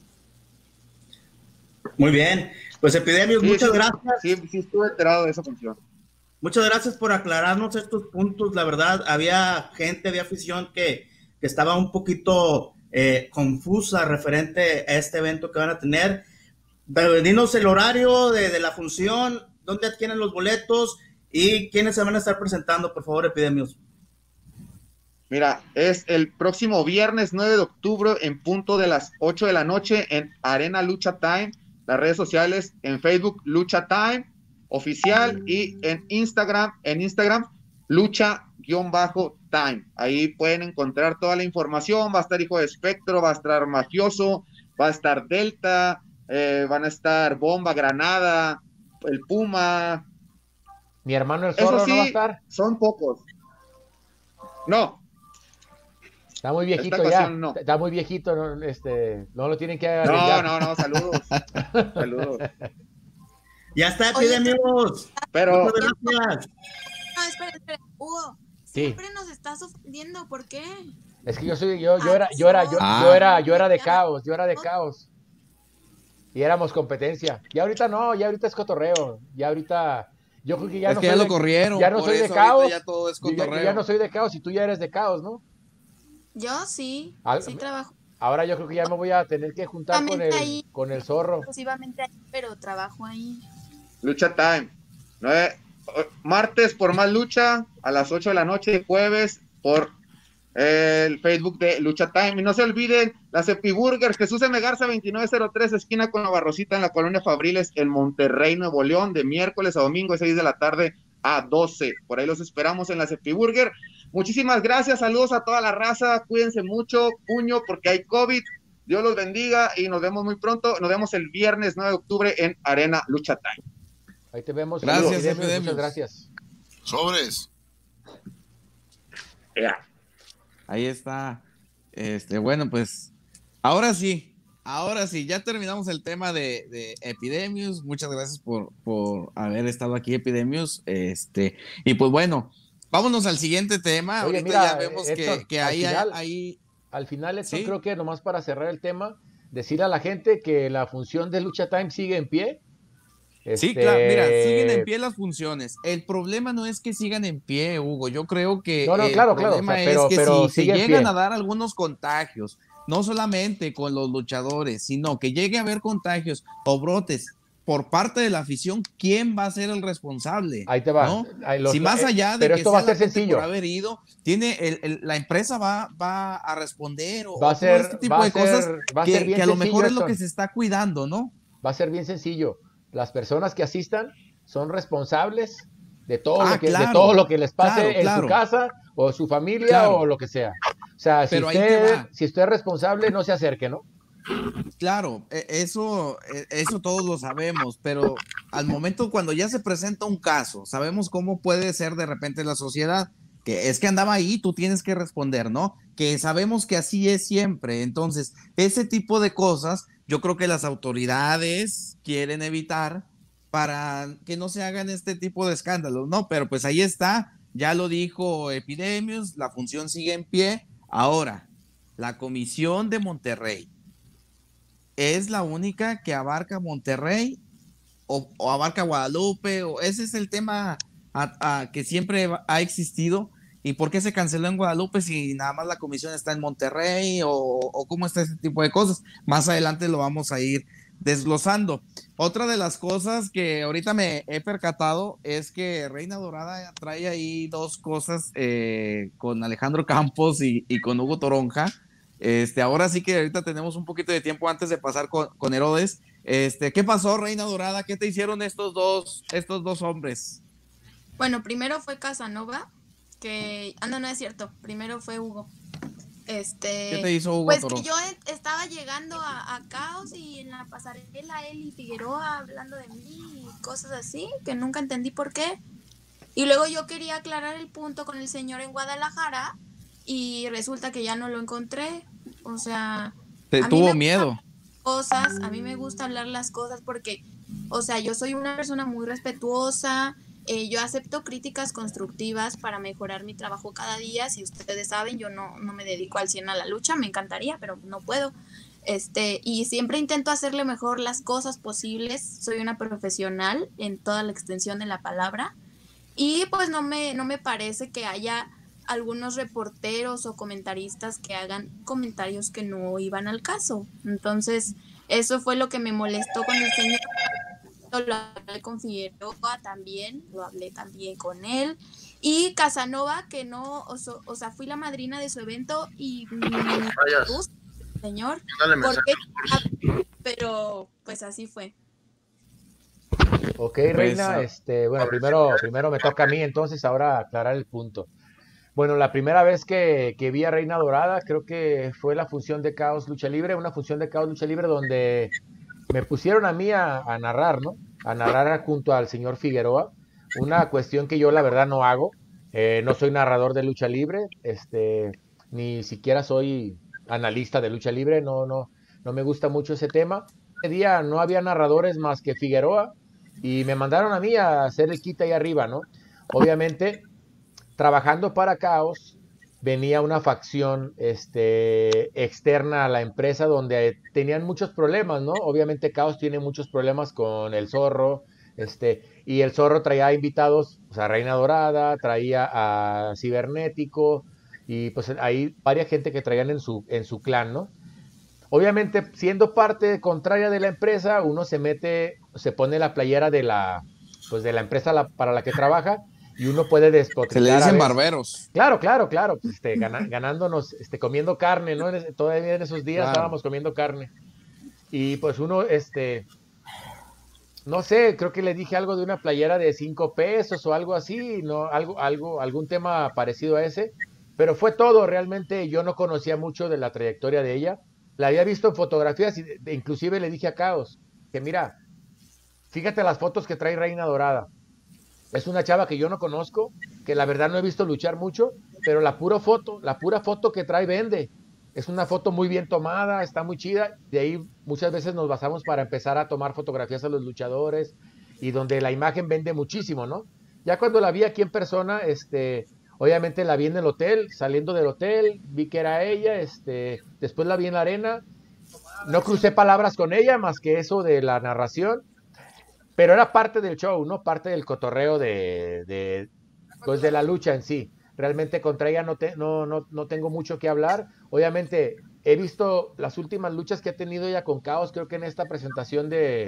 Muy bien. Pues Epidemios, Sí, muchas sí, gracias. Sí, sí estuve enterado de esa función. Muchas gracias por aclararnos estos puntos. La verdad, había gente, había afición que, que estaba un poquito eh, confusa referente a este evento que van a tener. Pero dinos el horario de, de la función, dónde adquieren los boletos y quiénes se van a estar presentando, por favor, Epidemios. Mira, es el próximo viernes nueve de octubre en punto de las ocho de la noche en Arena Lucha Time. Las redes sociales en Facebook Lucha Time oficial y en Instagram, en Instagram Lucha-Time. Ahí pueden encontrar toda la información. Va a estar Hijo de Espectro, va a estar Mafioso, va a estar Delta, eh, van a estar Bomba, Granada, el Puma. Mi hermano el Eso Zorro sí, no va a estar. son pocos. No, Está muy viejito esta ya. ocasión no. Está muy viejito, no, este, no lo tienen que no, arriesgar. no, no, saludos. Saludos. Ya está, Oye, Epidemios. Pero Muchas gracias. No, espera, espera. Hugo, Sí. siempre nos estás ofendiendo, ¿por qué? Es que yo soy, yo, yo era, yo era, yo, Ah. yo era, yo era de caos, yo era de caos. Y éramos competencia. Y ahorita no, ya ahorita es cotorreo. Ya ahorita, yo creo que ya es no que ya soy lo de, corrieron. ya no por soy de eso ahorita caos. Ya todo es Yo ya, cotorreo. yo ya no soy de caos y tú ya eres de caos, ¿no? Yo sí, Al- sí trabajo Ahora yo creo que ya me voy a tener que juntar con Justamente el, ahí. con el Zorro. exclusivamente ahí, pero trabajo ahí. Lucha Time. Nueve- martes por Más Lucha a las ocho de la noche, jueves por eh, el Facebook de Lucha Time. Y no se olviden, las Epiburgers, Jesús M. Garza veintinueve cero tres, esquina con la Barrosita en la colonia Fabriles en Monterrey, Nuevo León, de miércoles a domingo, seis de la tarde a doce. Por ahí los esperamos en las Epiburger. Muchísimas gracias, saludos a toda la raza, cuídense mucho, puño, porque hay COVID. Dios los bendiga y nos vemos muy pronto. Nos vemos el viernes nueve de octubre en Arena Lucha Time. Ahí te vemos. Gracias, Saludos, Epidemios, Epidemios. muchas gracias. Sobres. Yeah. Ahí está. Este, bueno, pues ahora sí, ahora sí, ya terminamos el tema de, de Epidemios. Muchas gracias por, por haber estado aquí, Epidemios. Este, y pues bueno, vámonos al siguiente tema. Oye, Ahorita mira, ya vemos Héctor, que, que al ahí, final- ahí, Al final, esto Sí. creo que nomás para cerrar el tema, decirle a la gente que la función de Lucha Time sigue en pie. Sí, Este, claro, mira, siguen en pie las funciones. El problema no es que sigan en pie, Hugo. Yo creo que No, no, el claro, claro, problema o sea, pero- es que pero si se sigue en llegan pie. a dar algunos contagios, no solamente con los luchadores, sino que llegue a haber contagios o brotes por parte de la afición, ¿quién va a ser el responsable? Ahí te va. ¿No? Ahí los, si más allá de pero que esto sea va a ser la gente sencillo. por haber ido, tiene el, el, la empresa va, va a responder o, Va a o ser, todo este tipo va a de ser, cosas va a que, ser bien que a lo sencillo, mejor es lo Edson. que se está cuidando, ¿no? Va a ser bien sencillo. Las personas que asistan son responsables de todo, Ah, lo, que, claro, de todo lo que les pase claro, en claro. su casa o su familia Claro. o lo que sea. O sea, si Pero ahí te usted, va. si usted es responsable, no se acerque, ¿no? Claro, e- eso, e- eso todos lo sabemos, pero al momento cuando ya se presenta un caso, sabemos cómo puede ser de repente la sociedad, que es que andaba ahí, tú tienes que responder, ¿no? Que sabemos que así es siempre. Entonces, ese tipo de cosas, yo creo que las autoridades quieren evitar para que no se hagan este tipo de escándalos, ¿no? Pero pues ahí está, ya lo dijo Epidemius, la función sigue en pie. Ahora, la Comisión de Monterrey es la única que abarca Monterrey o, o abarca Guadalupe, o ese es el tema a, a, que siempre ha existido. ¿Y por qué se canceló en Guadalupe si nada más la comisión está en Monterrey o, o cómo está ese tipo de cosas? Más adelante lo vamos a ir desglosando. Otra de las cosas que ahorita me he percatado es que Reina Dorada trae ahí dos cosas eh, con Alejandro Campos y, y con Hugo Toronja. Este, ahora sí que ahorita tenemos un poquito de tiempo antes de pasar con, con Herodes. Este, ¿qué pasó, Reina Dorada? ¿Qué te hicieron estos dos, estos dos hombres? Bueno, primero fue Casanova, que, ah, no, no es cierto, primero fue Hugo. Este, ¿Qué te hizo Hugo pues Toro? que yo e- estaba llegando a, a Caos y en la pasarela él y Figueroa hablando de mí y cosas así, que nunca entendí por qué. Y luego yo quería aclarar el punto con el señor en Guadalajara y resulta que ya no lo encontré. O sea, Te a mí tuvo me miedo. cosas, a mí me gusta hablar las cosas porque, o sea, yo soy una persona muy respetuosa, eh, yo acepto críticas constructivas para mejorar mi trabajo cada día. Si ustedes saben, yo no, no me dedico al cien a la lucha, me encantaría, pero no puedo. Este, y siempre intento hacerle mejor las cosas posibles. Soy una profesional en toda la extensión de la palabra. Y pues no me, no me parece que haya algunos reporteros o comentaristas que hagan comentarios que no iban al caso. Entonces, eso fue lo que me molestó con el señor. Lo hablé con Figueroa también, lo hablé también con él. Y Casanova, que no, o, so, o sea, fui la madrina de su evento y me gusta, señor, porque, pero pues así fue. Ok, Reina, pues, este, bueno, primero, primero me toca a mí entonces ahora aclarar el punto. Bueno, la primera vez que, que vi a Reina Dorada creo que fue la función de Caos Lucha Libre, una función de Caos Lucha Libre donde me pusieron a mí a, a narrar, ¿no? A narrar junto al señor Figueroa, una cuestión que yo la verdad no hago, eh, no soy narrador de lucha libre, este, ni siquiera soy analista de lucha libre, no, no, no me gusta mucho ese tema. Ese día no había narradores más que Figueroa y me mandaron a mí a hacer el quita ahí arriba, ¿no? Obviamente, trabajando para Caos, venía una facción este, externa a la empresa donde tenían muchos problemas, ¿no? Obviamente Caos tiene muchos problemas con el Zorro, este, y el Zorro traía invitados, o sea, Reina Dorada, traía a Cibernético, y pues ahí varias gente que traían en su, en su clan, ¿no? Obviamente, siendo parte contraria de la empresa, uno se mete, se pone la playera de la, pues de la empresa la, para la que trabaja, y uno puede despotricar. Se le dicen barberos. Claro, claro, claro. Pues, este, gana, ganándonos, este, comiendo carne, ¿no? En ese, todavía en esos días claro. Estábamos comiendo carne. Y pues uno, este, no sé, creo que le dije algo de una playera de cinco pesos o algo así, ¿no? Algo, algo, algún tema parecido a ese. Pero fue todo, realmente yo no conocía mucho de la trayectoria de ella. La había visto en fotografías y de, de, inclusive le dije a Caos que mira, fíjate las fotos que trae Reina Dorada. Es una chava que yo no conozco, que la verdad no he visto luchar mucho, pero la pura foto, la pura foto que trae vende. Es una foto muy bien tomada, está muy chida. De ahí muchas veces nos basamos para empezar a tomar fotografías a los luchadores y donde la imagen vende muchísimo, ¿no? Ya cuando la vi aquí en persona, este, obviamente la vi en el hotel, saliendo del hotel, vi que era ella, este, después la vi en la arena. No crucé palabras con ella más que eso de la narración. Pero era parte del show, ¿no? Parte del cotorreo de, de, pues de la lucha en sí. Realmente contra ella no, te, no, no, no tengo mucho que hablar. Obviamente he visto las últimas luchas que ha tenido ella con Caos. Creo que en esta presentación de,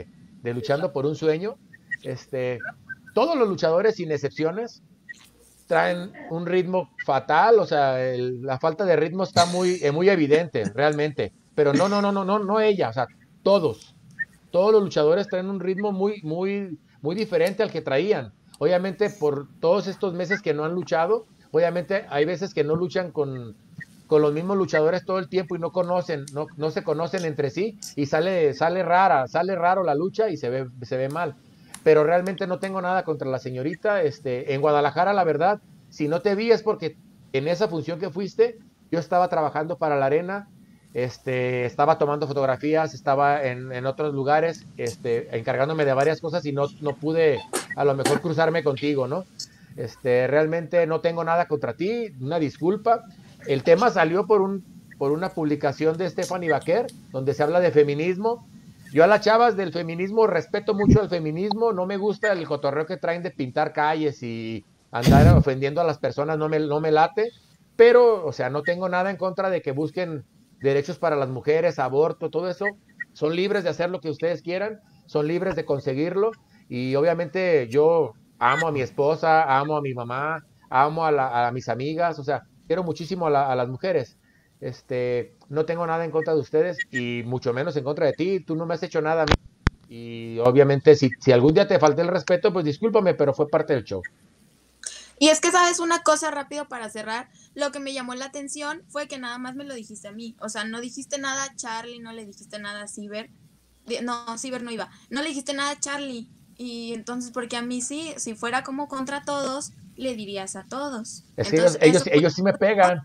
de Luchando por un Sueño, este, todos los luchadores, sin excepciones, traen un ritmo fatal, o sea, el, la falta de ritmo está muy, eh, muy evidente, realmente. Pero no, no, no, no, no, no ella, o sea, todos. Todos los luchadores traen un ritmo muy, muy, muy diferente al que traían. Obviamente, por todos estos meses que no han luchado, obviamente hay veces que no luchan con, con los mismos luchadores todo el tiempo y no conocen, no, no se conocen entre sí y sale, sale rara, sale raro la lucha y se ve, se ve mal. Pero realmente no tengo nada contra la señorita. Este, en Guadalajara, la verdad, si no te vi es porque en esa función que fuiste, yo estaba trabajando para la arena, este, estaba tomando fotografías, estaba en, en otros lugares, este, encargándome de varias cosas y no, no pude a lo mejor cruzarme contigo, ¿no? Este, realmente no tengo nada contra ti, una disculpa. El tema salió por, un, por una publicación de Stephanie Baquer, donde se habla de feminismo. Yo a las chavas del feminismo respeto mucho el feminismo, no me gusta el cotorreo que traen de pintar calles y andar ofendiendo a las personas, no me, no me late, pero, o sea, no tengo nada en contra de que busquen derechos para las mujeres, aborto, todo eso. Son libres de hacer lo que ustedes quieran, son libres de conseguirlo y obviamente yo amo a mi esposa, amo a mi mamá, amo a, la, a mis amigas, o sea, quiero muchísimo a, la, a las mujeres. Este, no tengo nada en contra de ustedes y mucho menos en contra de ti. Tú no me has hecho nada a mí. Y obviamente si, si algún día te falté el respeto, pues discúlpame, pero fue parte del show. Y es que, ¿sabes? Una cosa rápido para cerrar, lo que me llamó la atención fue que nada más me lo dijiste a mí. O sea, no dijiste nada a Charlie, no le dijiste nada a Ciber. No, Ciber no iba. No le dijiste nada a Charlie. Y entonces, porque a mí sí, si fuera como contra todos, le dirías a todos. Es que entonces, ellos, ellos, fue... ellos sí me pegan.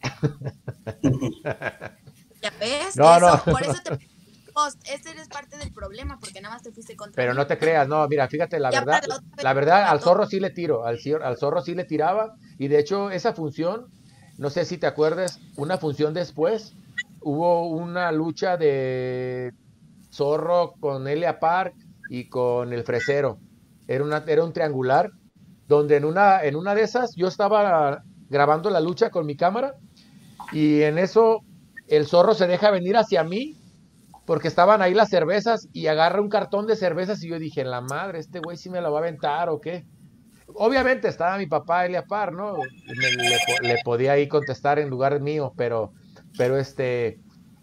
Ya ves, no, eso, no. por eso te post, este eres parte del problema, porque nada más te fuiste contra Pero mí. no te creas, no, mira, fíjate, la Ya verdad, para la otra vez, la verdad, para al todo. zorro sí le tiro, al, al zorro sí le tiraba, y de hecho, esa función, no sé si te acuerdas, una función después, hubo una lucha de Zorro con Elia Park y con el Fresero, era, una, era un triangular, donde en una, en una de esas yo estaba grabando la lucha con mi cámara, y en eso el zorro se deja venir hacia mí porque estaban ahí las cervezas y agarra un cartón de cervezas y yo dije, la madre, este güey sí me la va a aventar o qué. Obviamente estaba mi papá Elia Par, ¿no? Me, le, le podía ahí contestar en lugar mío, pero, pero este,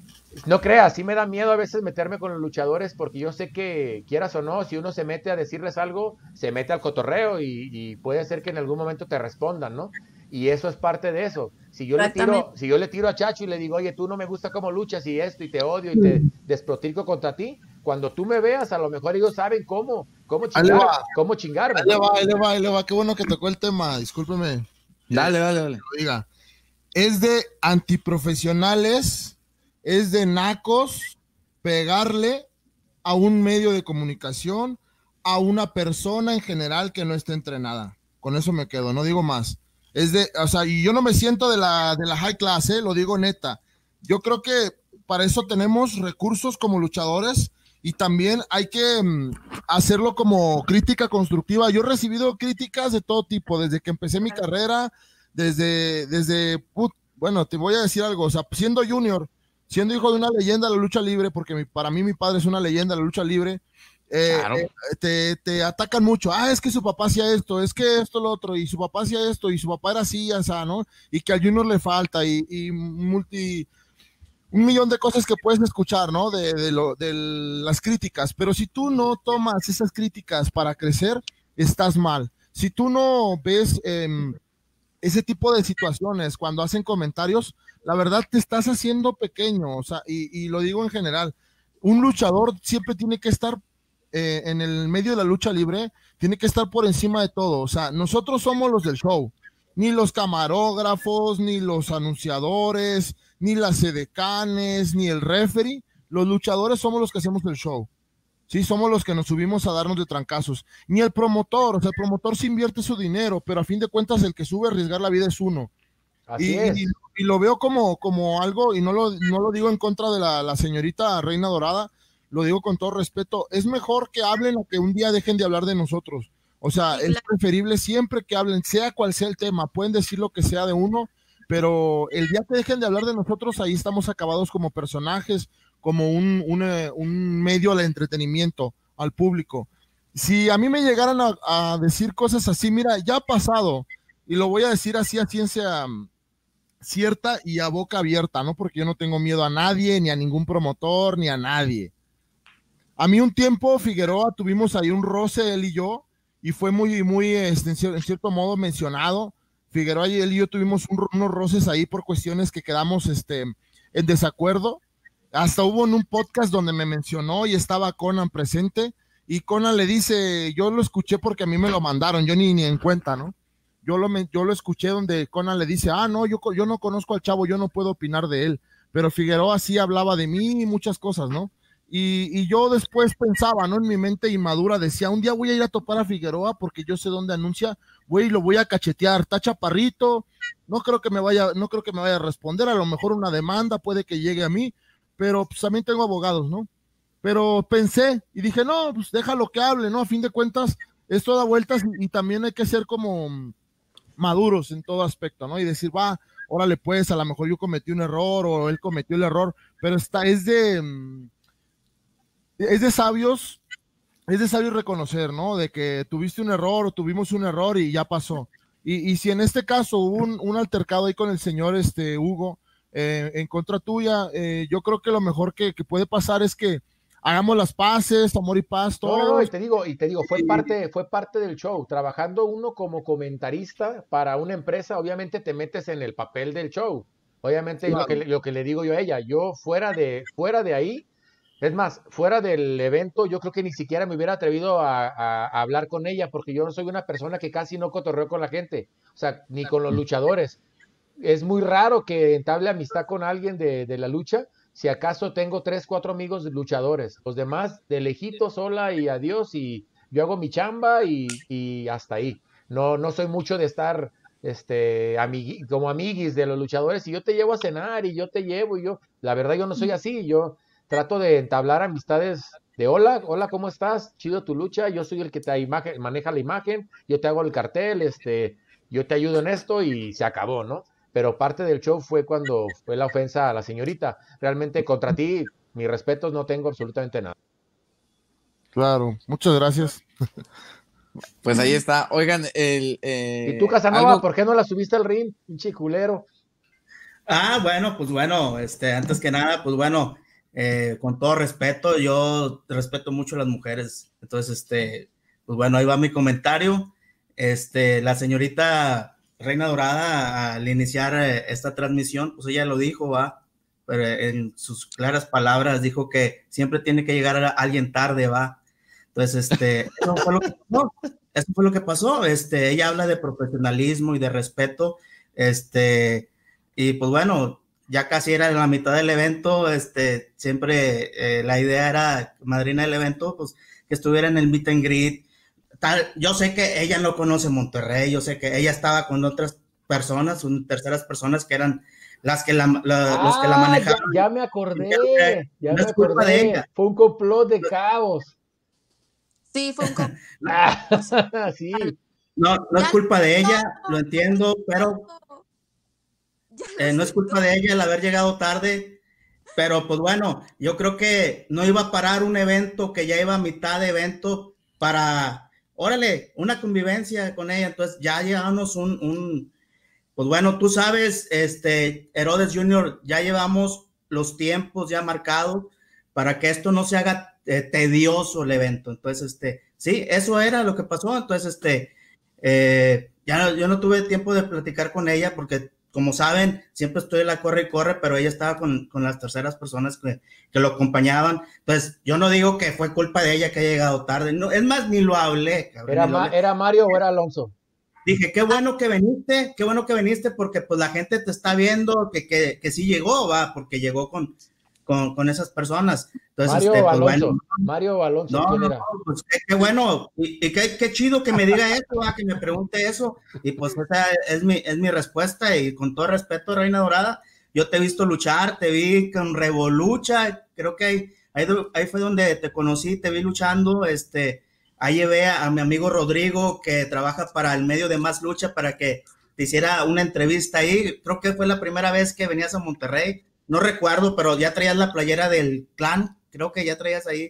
no creas, sí me da miedo a veces meterme con los luchadores porque yo sé que, quieras o no, si uno se mete a decirles algo, se mete al cotorreo y, y puede ser que en algún momento te respondan, ¿no? Y eso es parte de eso. Si yo le tiro, si yo le tiro a Chacho y le digo, oye, tú no me gusta cómo luchas y esto, y te odio y te desprotico contra ti, cuando tú me veas, a lo mejor ellos saben cómo, cómo chingar, cómo chingarme. Ahí le va, ahí le va, ahí le va. Qué bueno que tocó el tema, discúlpeme. Dale, dale, dale. Diga, es de antiprofesionales, es de nacos pegarle a un medio de comunicación, a una persona en general que no esté entrenada. Con eso me quedo, no digo más. Es de, o sea, y yo no me siento de la, de la high class, ¿eh? Lo digo neta. Yo creo que para eso tenemos recursos como luchadores y también hay que um, hacerlo como crítica constructiva. Yo he recibido críticas de todo tipo, desde que empecé mi carrera, desde, desde, put, bueno, te voy a decir algo, o sea, siendo junior, siendo hijo de una leyenda de la lucha libre, porque mi, para mí mi padre es una leyenda de la lucha libre, Eh, claro. eh, te, te atacan mucho. Ah, es que su papá hacía esto, es que esto, lo otro, y su papá hacía esto, y su papá era así, o sea, ¿no? Y que al Junior le falta, y, y multi, un millón de cosas que puedes escuchar, ¿no? De, de, lo, de las críticas. Pero si tú no tomas esas críticas para crecer, estás mal. Si tú no ves eh, ese tipo de situaciones cuando hacen comentarios, la verdad te estás haciendo pequeño, o sea, y, y lo digo en general. Un luchador siempre tiene que estar Eh, en el medio de la lucha libre, tiene que estar por encima de todo. O sea, nosotros somos los del show, ni los camarógrafos, ni los anunciadores, ni las edecanes, ni el referee. Los luchadores somos los que hacemos el show. Sí, somos los que nos subimos a darnos de trancazos. Ni el promotor, o sea, el promotor se invierte su dinero, pero a fin de cuentas el que sube a arriesgar la vida es uno. Así y, es. y, y lo veo como, como algo, y no lo, no lo digo en contra de la, la señorita Reina Dorada, lo digo con todo respeto, es mejor que hablen o que un día dejen de hablar de nosotros. O sea, sí, es claro. preferible siempre que hablen, sea cual sea el tema, pueden decir lo que sea de uno, pero el día que dejen de hablar de nosotros, ahí estamos acabados como personajes, como un, un, un medio al entretenimiento. al público. Si a mí me llegaran a, a decir cosas así, mira, ya ha pasado, y lo voy a decir así a ciencia um, cierta y a boca abierta, ¿no? Porque yo no tengo miedo a nadie, ni a ningún promotor, ni a nadie. A mí un tiempo, Figueroa, tuvimos ahí un roce, él y yo, y fue muy, muy, este, en cierto modo mencionado. Figueroa y él y yo tuvimos un, unos roces ahí por cuestiones que quedamos este, en desacuerdo. Hasta hubo en un podcast donde me mencionó y estaba Conan presente, y Conan le dice, yo lo escuché porque a mí me lo mandaron, yo ni, ni en cuenta, ¿no? Yo lo, yo lo escuché donde Conan le dice, ah, no, yo, yo no conozco al chavo, yo no puedo opinar de él, pero Figueroa sí hablaba de mí y muchas cosas, ¿no? Y, y yo después pensaba, ¿no? En mi mente inmadura decía, un día voy a ir a topar a Figueroa porque yo sé dónde anuncia, güey, lo voy a cachetear, está chaparrito, no creo que me vaya, no creo que me vaya a responder, a lo mejor una demanda puede que llegue a mí, pero pues también tengo abogados, ¿no? Pero pensé y dije, no, pues déjalo que hable, ¿no? A fin de cuentas, esto da vueltas y, y también hay que ser como maduros en todo aspecto, ¿no? Y decir, va, órale, pues, a lo mejor yo cometí un error o él cometió el error, pero está, es de... es de sabios, es de sabios reconocer, ¿no? De que tuviste un error o tuvimos un error y ya pasó. Y, y si en este caso hubo un, un altercado ahí con el señor este, Hugo eh, en contra tuya, eh, yo creo que lo mejor que, que puede pasar es que hagamos las paces, amor y paz, todo. No, no, no, y te digo, y te digo, fue parte, fue parte del show. Trabajando uno como comentarista para una empresa, obviamente te metes en el papel del show. Obviamente claro. lo, que, lo que le digo yo a ella, yo fuera de, fuera de ahí, es más, fuera del evento, yo creo que ni siquiera me hubiera atrevido a, a, a hablar con ella, porque yo no soy una persona que casi no cotorreo con la gente, o sea, ni con los luchadores. Es muy raro que entable amistad con alguien de, de la lucha, si acaso tengo tres, cuatro amigos luchadores, los demás de lejitos, sola y adiós, y yo hago mi chamba y, y hasta ahí. No, no soy mucho de estar este, amigui, como amiguis de los luchadores, y yo te llevo a cenar y yo te llevo, y yo, la verdad yo no soy así, yo trato de entablar amistades de hola, hola, ¿cómo estás? Chido tu lucha, yo soy el que te imagen, maneja la imagen, yo te hago el cartel, este, yo te ayudo en esto y se acabó, ¿no? Pero parte del show fue cuando fue la ofensa a la señorita. Realmente contra ti, mis respetos, no tengo absolutamente nada. Claro, muchas gracias. Pues ahí está. Oigan, el... Eh, ¿y tú, Casanova, algo... por qué no la subiste al ring, pinche culero? Ah, bueno, pues bueno, este, antes que nada, pues bueno, eh, con todo respeto, yo respeto mucho a las mujeres. Entonces, este, pues bueno, ahí va mi comentario. Este, la señorita Reina Dorada, al iniciar esta transmisión, pues ella lo dijo, va, pero en sus claras palabras dijo que siempre tiene que llegar a alguien tarde, va. Entonces, este, eso fue lo que pasó. Eso fue lo que pasó. Este, ella habla de profesionalismo y de respeto, este, y pues bueno, ya casi era la mitad del evento, este, siempre eh, la idea era, madrina del evento, pues que estuviera en el meet and greet. Tal, yo sé que ella no conoce Monterrey, yo sé que ella estaba con otras personas, terceras personas que eran las que la, la ah, los que la manejaban. Ya, ya me acordé, ya no me es culpa acordé. de ella. Fue un complot de caos. Sí, fue un complot. Sí. No, no es culpa de ella, lo entiendo, pero eh, no es culpa de ella el haber llegado tarde. Pero pues bueno, yo creo que no iba a parar un evento que ya iba a mitad de evento para, órale, una convivencia con ella. Entonces ya llevamos un, un, pues bueno, tú sabes, este, Herodes junior, ya llevamos los tiempos ya marcados para que esto no se haga eh, tedioso el evento. Entonces, este, sí, eso era lo que pasó. Entonces, este, eh, ya no, yo no tuve tiempo de platicar con ella porque, como saben, siempre estoy en la corre y corre, pero ella estaba con, con las terceras personas que, que lo acompañaban. Entonces, yo no digo que fue culpa de ella que haya llegado tarde. No, es más, ni lo hablé. Cabrón, ¿Era, lo ma hablé. ¿Era Mario o era Alonso? Dije, qué bueno que viniste, qué bueno que viniste, porque pues la gente te está viendo que, que, que sí llegó, va, porque llegó con, con, con esas personas. Entonces, Mario este, o pues, Alonso. bueno, Mario o Alonso, no, ¿quién no, era? no, pues qué, qué bueno, y, y qué, qué chido que me diga eso, va, que me pregunte eso, y pues esa es mi, es mi respuesta, y con todo respeto, Reina Dorada, yo te he visto luchar, te vi con Revolucha, creo que ahí, ahí, ahí fue donde te conocí, te vi luchando, este, ahí llevé a, a mi amigo Rodrigo, que trabaja para el medio de Más Lucha, para que te hiciera una entrevista ahí, creo que fue la primera vez que venías a Monterrey, no recuerdo, pero ya traías la playera del clan, creo que ya traías ahí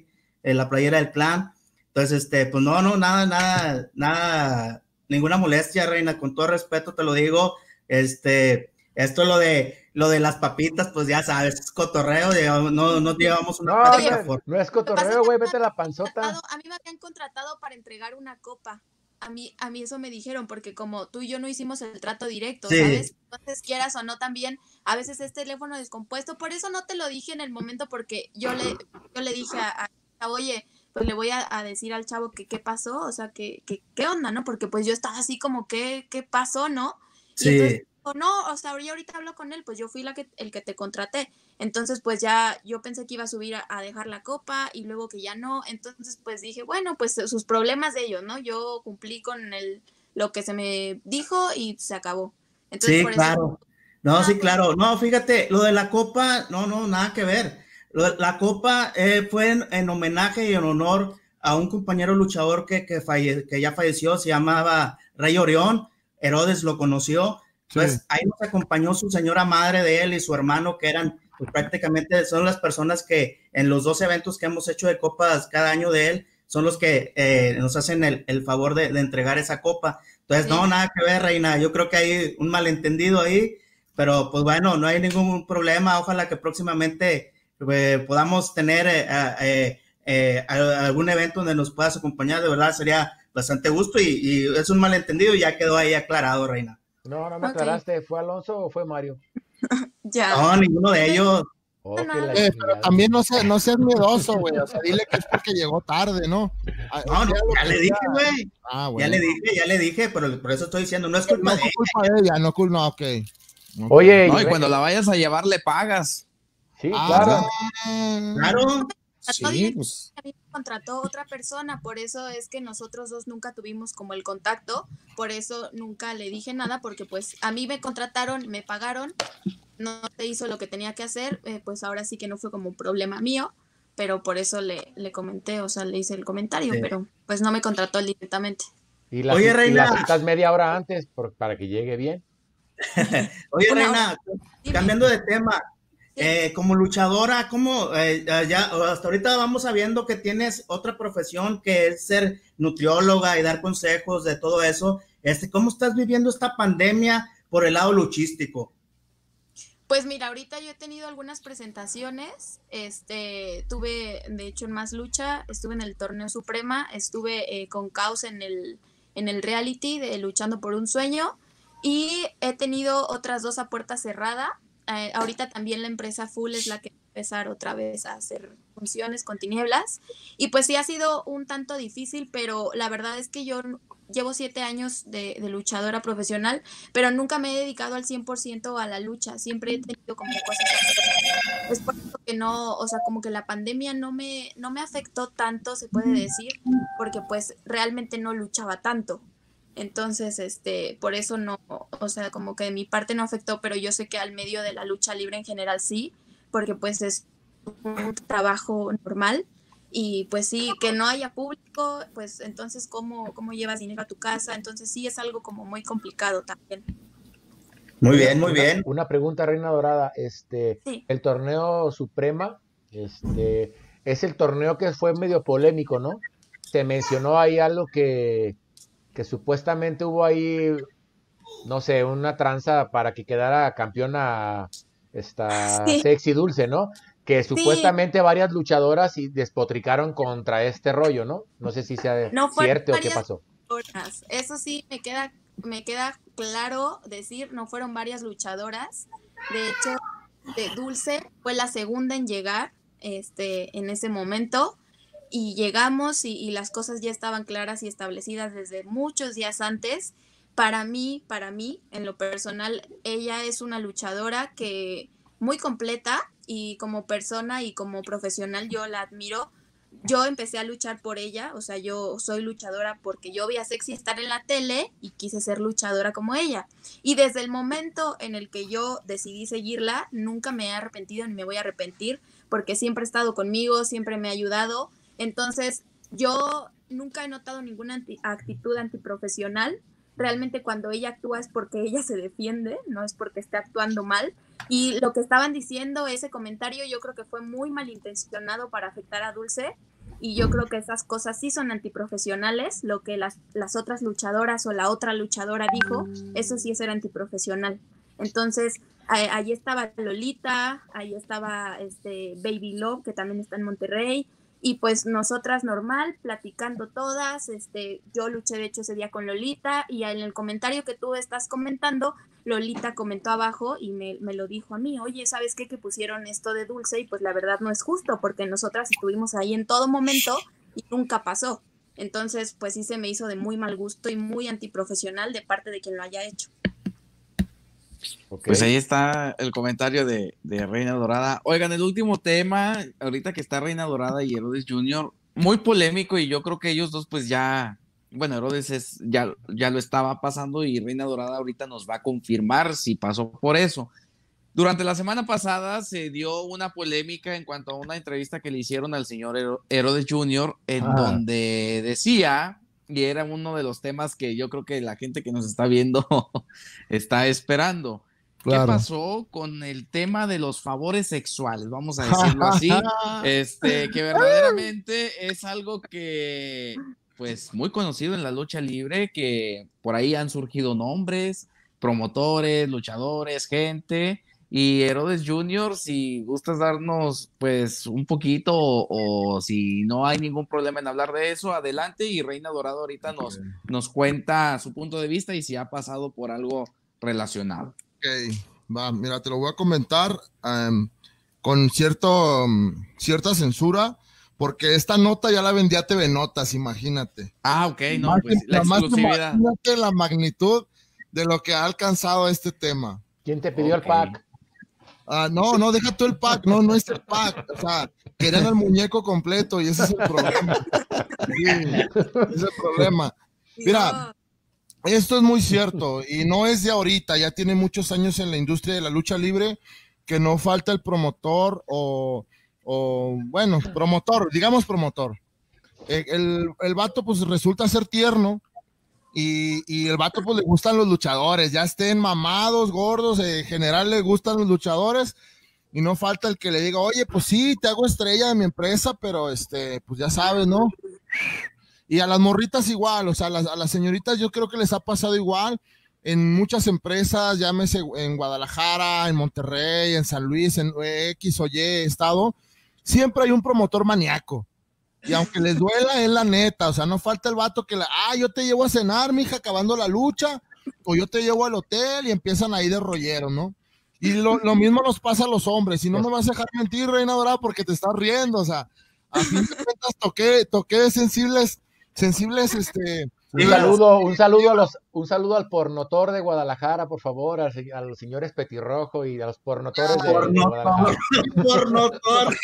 eh, la playera del clan. Entonces, este, pues no, no, nada, nada, nada, ninguna molestia, Reina, con todo respeto te lo digo, este, esto lo de, lo de las papitas, pues ya sabes, es cotorreo, digamos, no, no llevamos una No, plática hombre, por... no es cotorreo, güey, vete a la panzota. A mí me habían contratado para entregar una copa. A mí, a mí eso me dijeron, porque como tú y yo no hicimos el trato directo, Sí. ¿sabes? Entonces, quieras o no, también a veces es teléfono descompuesto. Por eso no te lo dije en el momento, porque yo le, yo le dije a, a oye, pues le voy a, a decir al chavo que qué pasó, o sea, que, que qué onda, ¿no? Porque pues yo estaba así como, ¿qué, qué pasó, no? Y Sí. entonces, o no, o sea, yo ahorita hablo con él, pues yo fui la que, el que te contraté. Entonces, pues ya yo pensé que iba a subir a, a dejar la copa y luego que ya no. Entonces, pues dije, bueno, pues sus problemas de ellos, ¿no? Yo cumplí con el, lo que se me dijo y se acabó. Entonces, Sí, por claro. eso, No, ah, sí, pues, claro. No, fíjate, lo de la copa, no, no, nada que ver. Lo- La copa eh, fue en, en homenaje y en honor a un compañero luchador que, que, falle- que ya falleció, se llamaba Rey Orión. Herodes lo conoció. Entonces, Sí. ahí nos acompañó su señora madre de él y su hermano, que eran pues, prácticamente, son las personas que en los dos eventos que hemos hecho de copas cada año de él, son los que eh, nos hacen el, el favor de, de entregar esa copa. Entonces, Sí. no, nada que ver, Reina. Yo creo que hay un malentendido ahí, pero pues bueno, no hay ningún problema. Ojalá que próximamente eh, podamos tener eh, eh, eh, algún evento donde nos puedas acompañar. De verdad, sería bastante gusto y, y es un malentendido y ya quedó ahí aclarado, Reina. No, no me Ok. aclaraste, ¿fue Alonso o fue Mario? ya. No, ninguno de ellos. Oh, que nada. la Eh, pero chingada. también no seas, no seas miedoso, güey. O sea, dile que es porque llegó tarde, ¿no? Ah, No, no, sea lo ya que le sea. dije, güey. Ah, Ya bueno. le dije, ya le dije, pero por eso estoy diciendo, no es culpa No de fue ella. culpa de ella, no culpa, no, ok. Ok. Oye, No, y Re- cuando la vayas a llevar le pagas. sí, Ah, claro. Claro. Sí, pues. A mí me contrató otra persona, por eso es que nosotros dos nunca tuvimos como el contacto, por eso nunca le dije nada, porque pues a mí me contrataron, me pagaron, no se hizo lo que tenía que hacer, eh, pues ahora sí que no fue como un problema mío, pero por eso le, le comenté, o sea, le hice el comentario, Sí. pero pues no me contrató él directamente. Y la, Oye, ci- y Reina. la citas media hora antes por- para que llegue bien. Oye, Una Reina, Dime. cambiando de tema, Sí. eh, como luchadora, ¿cómo eh, ya hasta ahorita vamos sabiendo que tienes otra profesión que es ser nutrióloga y dar consejos de todo eso? Este, ¿cómo estás viviendo esta pandemia por el lado luchístico? Pues mira, ahorita yo he tenido algunas presentaciones, este, tuve de hecho en Más Lucha, estuve en el Torneo Suprema, estuve eh, con Caos en el, en el reality de Luchando por un Sueño y he tenido otras dos a puerta cerrada. Eh, ahorita también la empresa Full es la que va a empezar otra vez a hacer funciones con Tinieblas y pues sí ha sido un tanto difícil, pero la verdad es que yo llevo siete años de, de luchadora profesional, pero nunca me he dedicado al cien por ciento a la lucha, siempre he tenido como cosas a hacer. Es por eso que no, o sea, como que la pandemia no me, no me afectó tanto, se puede decir, porque pues realmente no luchaba tanto. Entonces, este, por eso no, o sea, como que de mi parte no afectó, pero yo sé que al medio de la lucha libre en general sí, porque pues es un trabajo normal y pues sí, que no haya público, pues entonces cómo, cómo llevas dinero a tu casa, entonces sí es algo como muy complicado también. Muy bien, muy Una- bien. Una pregunta, Reina Dorada. Este, Sí. el torneo Suprema, este, es el torneo que fue medio polémico, ¿no? Se mencionó ahí algo que, que supuestamente hubo ahí, no sé, una tranza para que quedara campeona esta Sí. Sexy Dulce, ¿no? Que Sí. supuestamente varias luchadoras y despotricaron contra este rollo, ¿no? No sé si sea No fueron cierto o qué varias pasó. luchadoras. Eso sí me queda, me queda claro decir, no fueron varias luchadoras. De hecho, de Dulce fue la segunda en llegar, este, en ese momento. Y llegamos y, y las cosas ya estaban claras y establecidas desde muchos días antes. Para mí, para mí, en lo personal, ella es una luchadora que muy completa y como persona y como profesional yo la admiro. Yo empecé a luchar por ella, o sea, yo soy luchadora porque yo vi a Sexy estar en la tele y quise ser luchadora como ella. Y desde el momento en el que yo decidí seguirla, nunca me he arrepentido ni me voy a arrepentir porque siempre ha estado conmigo, siempre me ha ayudado. Entonces, yo nunca he notado ninguna anti- actitud antiprofesional. Realmente cuando ella actúa es porque ella se defiende, no es porque esté actuando mal. Y lo que estaban diciendo, ese comentario, yo creo que fue muy malintencionado para afectar a Dulce. y yo creo que esas cosas sí son antiprofesionales. Lo que las, las otras luchadoras o la otra luchadora dijo, eso sí es ser antiprofesional. Entonces, ahí, ahí estaba Lolita, ahí estaba este Baby Love, que también está en Monterrey, y pues nosotras normal, platicando todas. Este, yo luché de hecho ese día con Lolita, y en el comentario que tú estás comentando, Lolita comentó abajo y me, me lo dijo a mí: oye, ¿sabes qué? Que pusieron esto de Dulce, y pues la verdad no es justo, porque nosotras estuvimos ahí en todo momento y nunca pasó. Entonces, pues sí se me hizo de muy mal gusto y muy antiprofesional de parte de quien lo haya hecho. Okay. Pues ahí está el comentario de, de Reina Dorada. Oigan, el último tema, ahorita que está Reina Dorada y Herodes junior, muy polémico, y yo creo que ellos dos pues ya, bueno, Herodes es, ya, ya lo estaba pasando, y Reina Dorada ahorita nos va a confirmar si pasó por eso. Durante la semana pasada se dio una polémica en cuanto a una entrevista que le hicieron al señor Herodes junior, en ah. donde decía, y era uno de los temas que yo creo que la gente que nos está viendo está esperando. Claro. ¿Qué pasó con el tema de los favores sexuales? Vamos a decirlo así, este, que verdaderamente es algo que, pues, muy conocido en la lucha libre, que por ahí han surgido nombres, promotores, luchadores, gente. Y Herodes junior, si gustas darnos pues un poquito, o, o si no hay ningún problema en hablar de eso, adelante. Y Reina Dorada ahorita nos, okay. nos cuenta su punto de vista y si ha pasado por algo relacionado. Ok, va, mira, te lo voy a comentar um, con cierto, um, cierta censura, porque esta nota ya la vendía T V Notas, imagínate. Ah, ok, no, más pues la exclusividad. Imagínate la magnitud de lo que ha alcanzado este tema. ¿Quién te pidió okay. el pack? Ah, no, no, deja tú el pack, no, no es el pack, o sea, querían el muñeco completo y ese es el problema. Sí, ese es el problema. Mira, esto es muy cierto y no es de ahorita, ya tiene muchos años en la industria de la lucha libre, que no falta el promotor o, o bueno, promotor, digamos promotor. El, el, el vato pues resulta ser tierno. Y, y el vato pues le gustan los luchadores, ya estén mamados, gordos, en general le gustan los luchadores, y no falta el que le diga, oye, pues sí, te hago estrella de mi empresa, pero este, pues ya sabes, ¿no? Y a las morritas igual, o sea, a las, a las señoritas yo creo que les ha pasado igual en muchas empresas, llámese en Guadalajara, en Monterrey, en San Luis, en X o Y estado, siempre hay un promotor maníaco. Y aunque les duela, es la neta, o sea, no falta el vato que, la, ah, yo te llevo a cenar, mija, acabando la lucha, o yo te llevo al hotel, y empiezan ahí de rollero, ¿no? Y lo, lo mismo nos pasa a los hombres, y no me vas a dejar mentir, Reina Dorada, porque te estás riendo, o sea, a fin de cuentas toqué, toqué sensibles, sensibles, este... Un saludo, un saludo a los, un saludo al pornotor de Guadalajara, por favor, a, a los señores Petirrojo y a los pornotores de, de Guadalajara. Pornotor.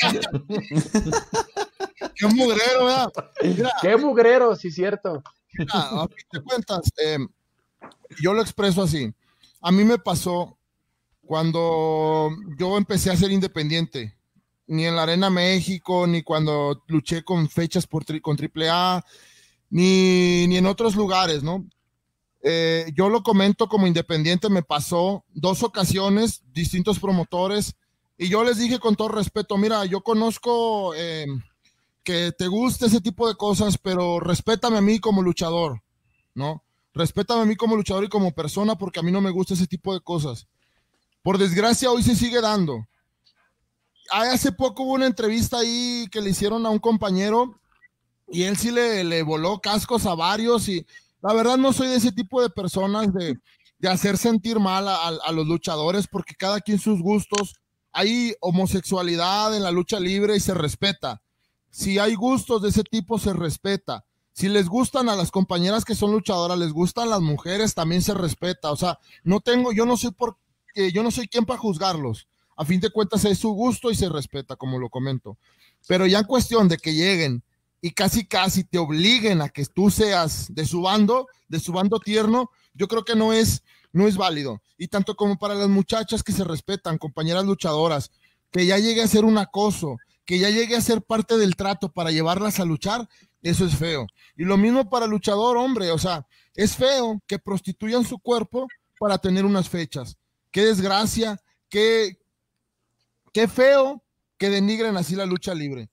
Qué mugrero, ¿verdad? Mira, qué mugrero, sí, cierto. Mira, a fin de cuentas, eh, yo lo expreso así. A mí me pasó cuando yo empecé a ser independiente, ni en la Arena México, ni cuando luché con fechas por tri, con triple A, Ni, ni en otros lugares, ¿no? Eh, yo lo comento como independiente, me pasó dos ocasiones, distintos promotores, y yo les dije con todo respeto, mira, yo conozco eh, que te gusta ese tipo de cosas, pero respétame a mí como luchador, ¿no? Respétame a mí como luchador y como persona, porque a mí no me gusta ese tipo de cosas. Por desgracia, hoy se sigue dando. Hace poco hubo una entrevista ahí que le hicieron a un compañero, y él sí le, le voló cascos a varios, y la verdad no soy de ese tipo de personas de, de hacer sentir mal a, a, a los luchadores, porque cada quien sus gustos. Hay homosexualidad en la lucha libre y se respeta. Si hay gustos de ese tipo, se respeta. Si les gustan a las compañeras que son luchadoras, les gustan las mujeres, también se respeta. O sea, no tengo, yo no soy por, eh, yo no soy quien para juzgarlos. A fin de cuentas es su gusto y se respeta, como lo comento. Pero ya en cuestión de que lleguen y casi casi te obliguen a que tú seas de su bando, de su bando tierno, yo creo que no es, no es válido. Y tanto como para las muchachas que se respetan, compañeras luchadoras, que ya llegue a ser un acoso, que ya llegue a ser parte del trato para llevarlas a luchar, eso es feo. Y lo mismo para el luchador, hombre, o sea, es feo que prostituyan su cuerpo para tener unas fechas. Qué desgracia, qué, qué feo que denigren así la lucha libre.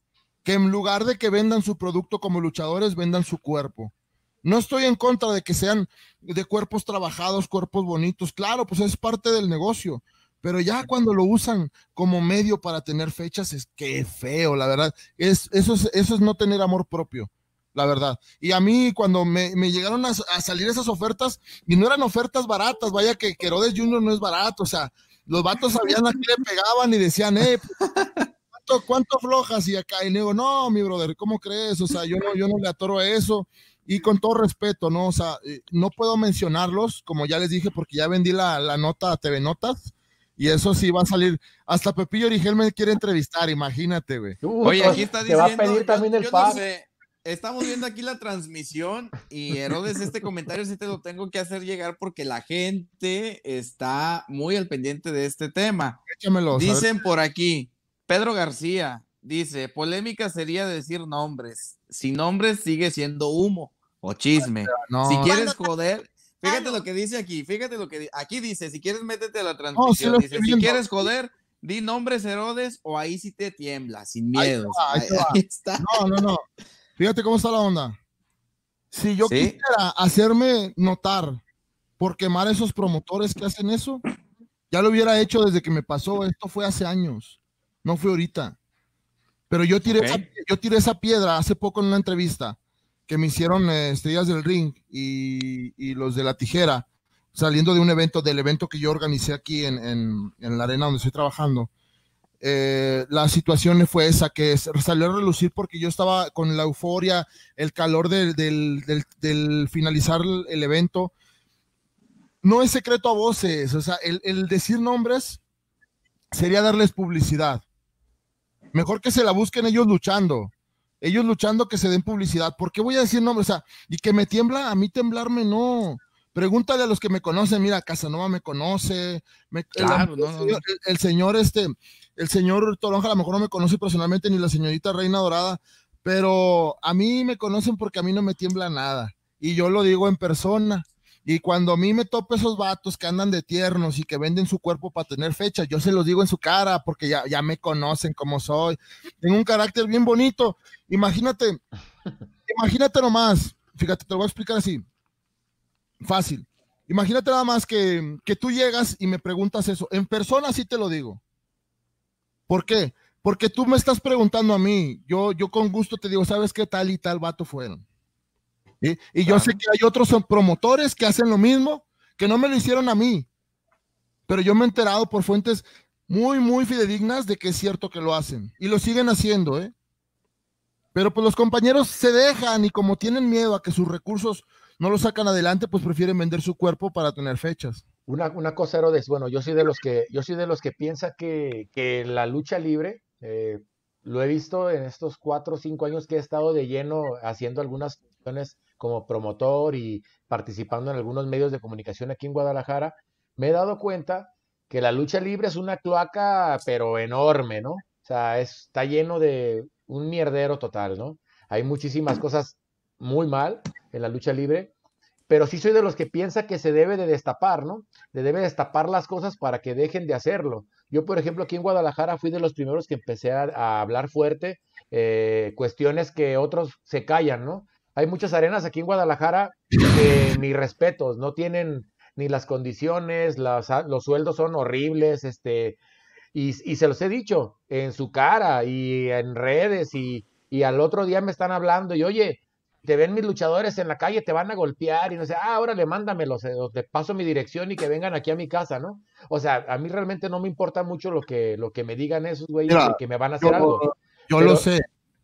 que en lugar de que vendan su producto como luchadores, vendan su cuerpo. No estoy en contra de que sean de cuerpos trabajados, cuerpos bonitos, claro, pues es parte del negocio, pero ya cuando lo usan como medio para tener fechas, es que feo, la verdad, es, eso, es, eso es no tener amor propio, la verdad. Y a mí cuando me, me llegaron a, a salir esas ofertas, y no eran ofertas baratas, vaya que, que Herodes junior no es barato, o sea, los vatos sabían a qué le pegaban y decían, eh, ¿cuánto, cuánto flojas? Y acá, y le digo, no, mi brother, ¿cómo crees? O sea, yo no, yo no le atoro a eso, y con todo respeto, ¿no? O sea, no puedo mencionarlos, como ya les dije, porque ya vendí la, la nota a T V Notas, y eso sí va a salir. Hasta Pepillo Origel me quiere entrevistar, imagínate, güey. Oye, aquí está te diciendo, va a pedir también yo, el yo pack. no sé, estamos viendo aquí la transmisión y Herodes, este comentario sí te lo tengo que hacer llegar porque la gente está muy al pendiente de este tema. Échamelos, Dicen por aquí, Pedro García dice, polémica sería decir nombres, sin nombres sigue siendo humo o chisme. No. Si quieres joder, fíjate lo que dice aquí, fíjate lo que di- aquí dice, si quieres métete a la transmisión, No, sí lo dice, estoy si viendo. quieres joder, di nombres Herodes o ahí sí te tiembla, sin miedo. Ahí te va, ahí te va. Ahí está. No, no, no. Fíjate cómo está la onda. Si yo ¿Sí? quisiera hacerme notar por quemar a esos promotores que hacen eso, ya lo hubiera hecho desde que me pasó. Esto fue hace años, no fue ahorita. Pero yo tiré, Ok. esa, yo tiré esa piedra hace poco en una entrevista que me hicieron eh, Estrellas del Ring y, y los de la tijera, saliendo de un evento, del evento que yo organicé aquí en, en, en la arena donde estoy trabajando. Eh, la situación fue esa, que salió a relucir porque yo estaba con la euforia, el calor del, del, del, del finalizar el, el evento. No es secreto a voces, o sea, el, el decir nombres sería darles publicidad. Mejor que se la busquen ellos luchando. Ellos luchando que se den publicidad. ¿Por qué voy a decir nombres? O sea, y que me tiembla, a mí temblarme no. Pregúntale a los que me conocen, mira, Casanova me conoce, me, Claro, el, no, el, no, señor, no. el, el señor este, el señor Toronja a lo mejor no me conoce personalmente, ni la señorita Reina Dorada, pero a mí me conocen porque a mí no me tiembla nada. Y yo lo digo en persona. Y cuando a mí me topo esos vatos que andan de tiernos y que venden su cuerpo para tener fecha, yo se los digo en su cara porque ya, ya me conocen como soy. Tengo un carácter bien bonito. Imagínate, imagínate nomás, fíjate, te lo voy a explicar así. Fácil. Imagínate nada más que, que tú llegas y me preguntas eso. En persona sí te lo digo. ¿Por qué? Porque tú me estás preguntando a mí. Yo, yo con gusto te digo, ¿sabes qué tal y tal vato fueron? ¿Sí? Y yo sé que hay otros promotores que hacen lo mismo, que no me lo hicieron a mí, pero yo me he enterado por fuentes muy, muy fidedignas de que es cierto que lo hacen, y lo siguen haciendo, ¿eh? Pero pues los compañeros se dejan, y como tienen miedo a que sus recursos no los sacan adelante, pues prefieren vender su cuerpo para tener fechas. Una, una cosa, Herodes, bueno, yo soy de los que, yo soy de los que piensa que, que la lucha libre, eh, lo he visto en estos cuatro o cinco años que he estado de lleno haciendo algunas funciones como promotor y participando en algunos medios de comunicación aquí en Guadalajara, me he dado cuenta que la lucha libre es una cloaca, pero enorme, ¿no? O sea, es, está lleno de un mierdero total, ¿no? Hay muchísimas cosas muy mal en la lucha libre, pero sí soy de los que piensa que se debe de destapar, ¿no? Se debe destapar las cosas para que dejen de hacerlo. Yo, por ejemplo, aquí en Guadalajara fui de los primeros que empecé a, a hablar fuerte, eh, cuestiones que otros se callan, ¿no? Hay muchas arenas aquí en Guadalajara que, mis respetos, no tienen ni las condiciones, las, los sueldos son horribles, este, y, y se los he dicho en su cara y en redes, y, y al otro día me están hablando y, oye, te ven mis luchadores en la calle, te van a golpear, y no sé, ah, órale, mándamelos, eh, te paso mi dirección y que vengan aquí a mi casa, ¿no? O sea, a mí realmente no me importa mucho lo que, lo que me digan esos güeyes, de que me van a hacer yo, algo. Yo Pero, lo sé.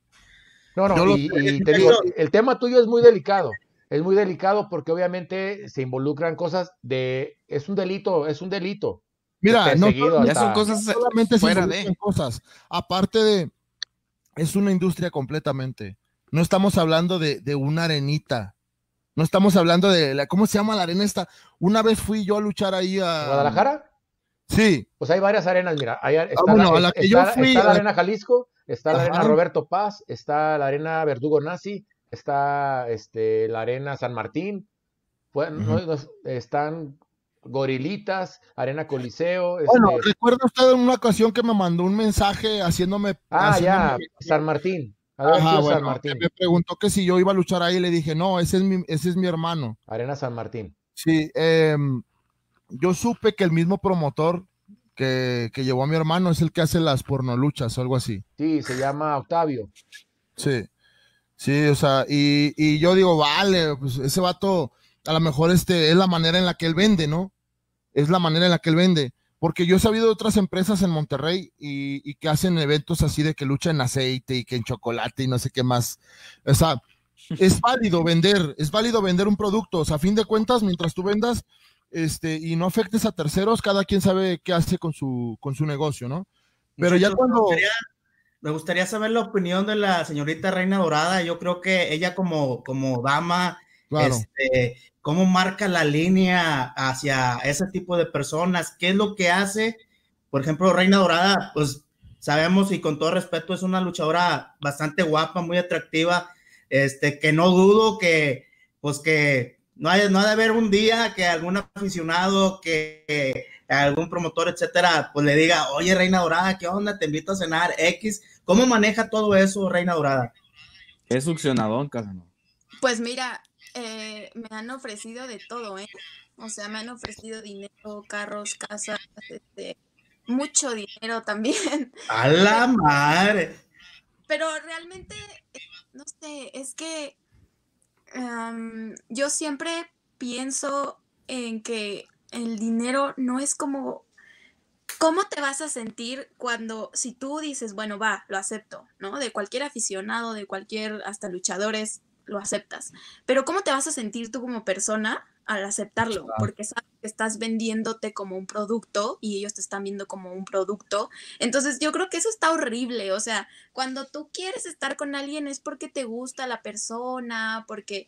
no, no, Yo y, lo sé. y te digo, el tema tuyo es muy delicado, es muy delicado porque obviamente se involucran cosas de, es un delito, es un delito. Mira, no, Perseguido Ya hasta- son cosas no solamente se fuera involucran de. cosas, aparte de, es una industria completamente. No estamos hablando de, de una arenita. No estamos hablando de la, ¿cómo se llama la arena esta? Una vez fui yo a luchar ahí a ¿Guadalajara? Sí. Pues hay varias arenas, mira, hay, está, Ah, bueno, la, a la es- que está, yo fui, está la a- arena Jalisco, está la Ajá. arena Roberto Paz, está la arena Verdugo Nazi, está este, la arena San Martín, pues, no- Ujú. no- están Gorilitas, arena Coliseo, Bueno, este, recuerda usted en una ocasión que me mandó un mensaje haciéndome. ah, haciéndome- ya, San Martín, Ha de haber Ajá, sido San bueno, Martín. que me preguntó que si yo iba a luchar ahí, le dije, no, ese es mi, ese es mi hermano. Arena San Martín. Sí, eh, yo supe que el mismo promotor que, que llevó a mi hermano es el que hace las pornoluchas o algo así. Sí, se llama Octavio. Sí, sí, o sea, y, y yo digo, vale, pues ese vato, a lo mejor este, es la manera en la que él vende, ¿no? Es la manera en la que él vende. Porque yo he sabido de otras empresas en Monterrey y, y que hacen eventos así de que luchan en aceite y que en chocolate y no sé qué más. O sea, es válido vender, es válido vender un producto. O sea, a fin de cuentas, mientras tú vendas este, y no afectes a terceros, cada quien sabe qué hace con su, con su negocio, ¿no? Pero ya Muchachos, cuando... Me gustaría, me gustaría saber la opinión de la señorita Reina Dorada. Yo creo que ella como, como dama, Claro. este, ¿cómo marca la línea hacia ese tipo de personas? ¿Qué es lo que hace? Por ejemplo, Reina Dorada, pues sabemos y con todo respeto es una luchadora bastante guapa, muy atractiva, este, que no dudo que, pues que no hay, no ha de haber un día que algún aficionado, que, que algún promotor, etcétera, pues le diga, oye, Reina Dorada, ¿qué onda? Te invito a cenar, X. ¿Cómo maneja todo eso, Reina Dorada? Es succionadón, Casanova. Pues mira, eh, me han ofrecido de todo, ¿eh? O sea, me han ofrecido dinero, carros, casas, este, mucho dinero también. ¡A la madre! Pero realmente, no sé, es que um, yo siempre pienso en que el dinero no es como... ¿Cómo te vas a sentir cuando, si tú dices, bueno, va, lo acepto, ¿no? De cualquier aficionado, de cualquier, hasta luchadores, lo aceptas. Pero ¿cómo te vas a sentir tú como persona al aceptarlo? Porque sabes que estás vendiéndote como un producto y ellos te están viendo como un producto. Entonces yo creo que eso está horrible. O sea, cuando tú quieres estar con alguien es porque te gusta la persona, porque...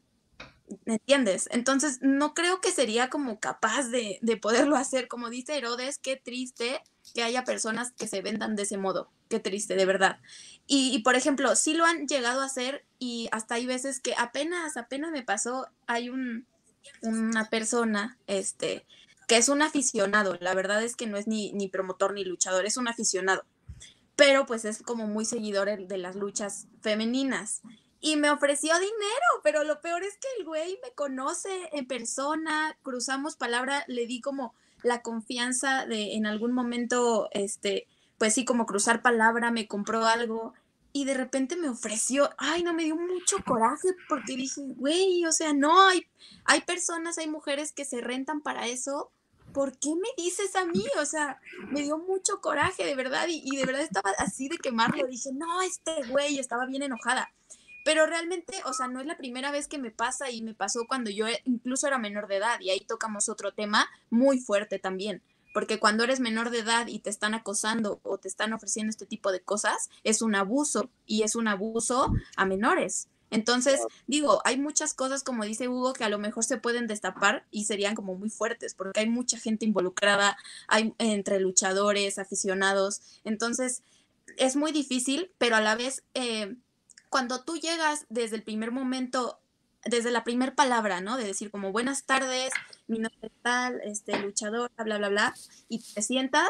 ¿me entiendes? Entonces no creo que sería como capaz de, de poderlo hacer. Como dice Herodes, qué triste que haya personas que se vendan de ese modo. Qué triste, de verdad. Y, y por ejemplo, sí lo han llegado a hacer y hasta hay veces que apenas, apenas me pasó, hay un, una persona, este, que es un aficionado. La verdad es que no es ni, ni promotor ni luchador, es un aficionado. Pero pues es como muy seguidor de las luchas femeninas. Y me ofreció dinero, pero lo peor es que el güey me conoce en persona, cruzamos palabra, le di como la confianza de en algún momento, este, pues sí, como cruzar palabra, me compró algo y de repente me ofreció, ay, no, me dio mucho coraje porque dije, güey, o sea, no, hay, hay personas, hay mujeres que se rentan para eso, ¿por qué me dices a mí? O sea, me dio mucho coraje, de verdad, y, y de verdad estaba así de quemarlo, dije, no, este güey, estaba bien enojada. Pero realmente, o sea, no es la primera vez que me pasa y me pasó cuando yo incluso era menor de edad y ahí tocamos otro tema muy fuerte también, porque cuando eres menor de edad y te están acosando o te están ofreciendo este tipo de cosas, es un abuso y es un abuso a menores. Entonces, digo, hay muchas cosas, como dice Hugo, que a lo mejor se pueden destapar y serían como muy fuertes, porque hay mucha gente involucrada, hay entre luchadores, aficionados, entonces es muy difícil, pero a la vez... Eh, cuando tú llegas desde el primer momento, desde la primera palabra, ¿no? De decir como buenas tardes, mi nombre es tal, este, luchador, bla, bla, bla, y te sientas,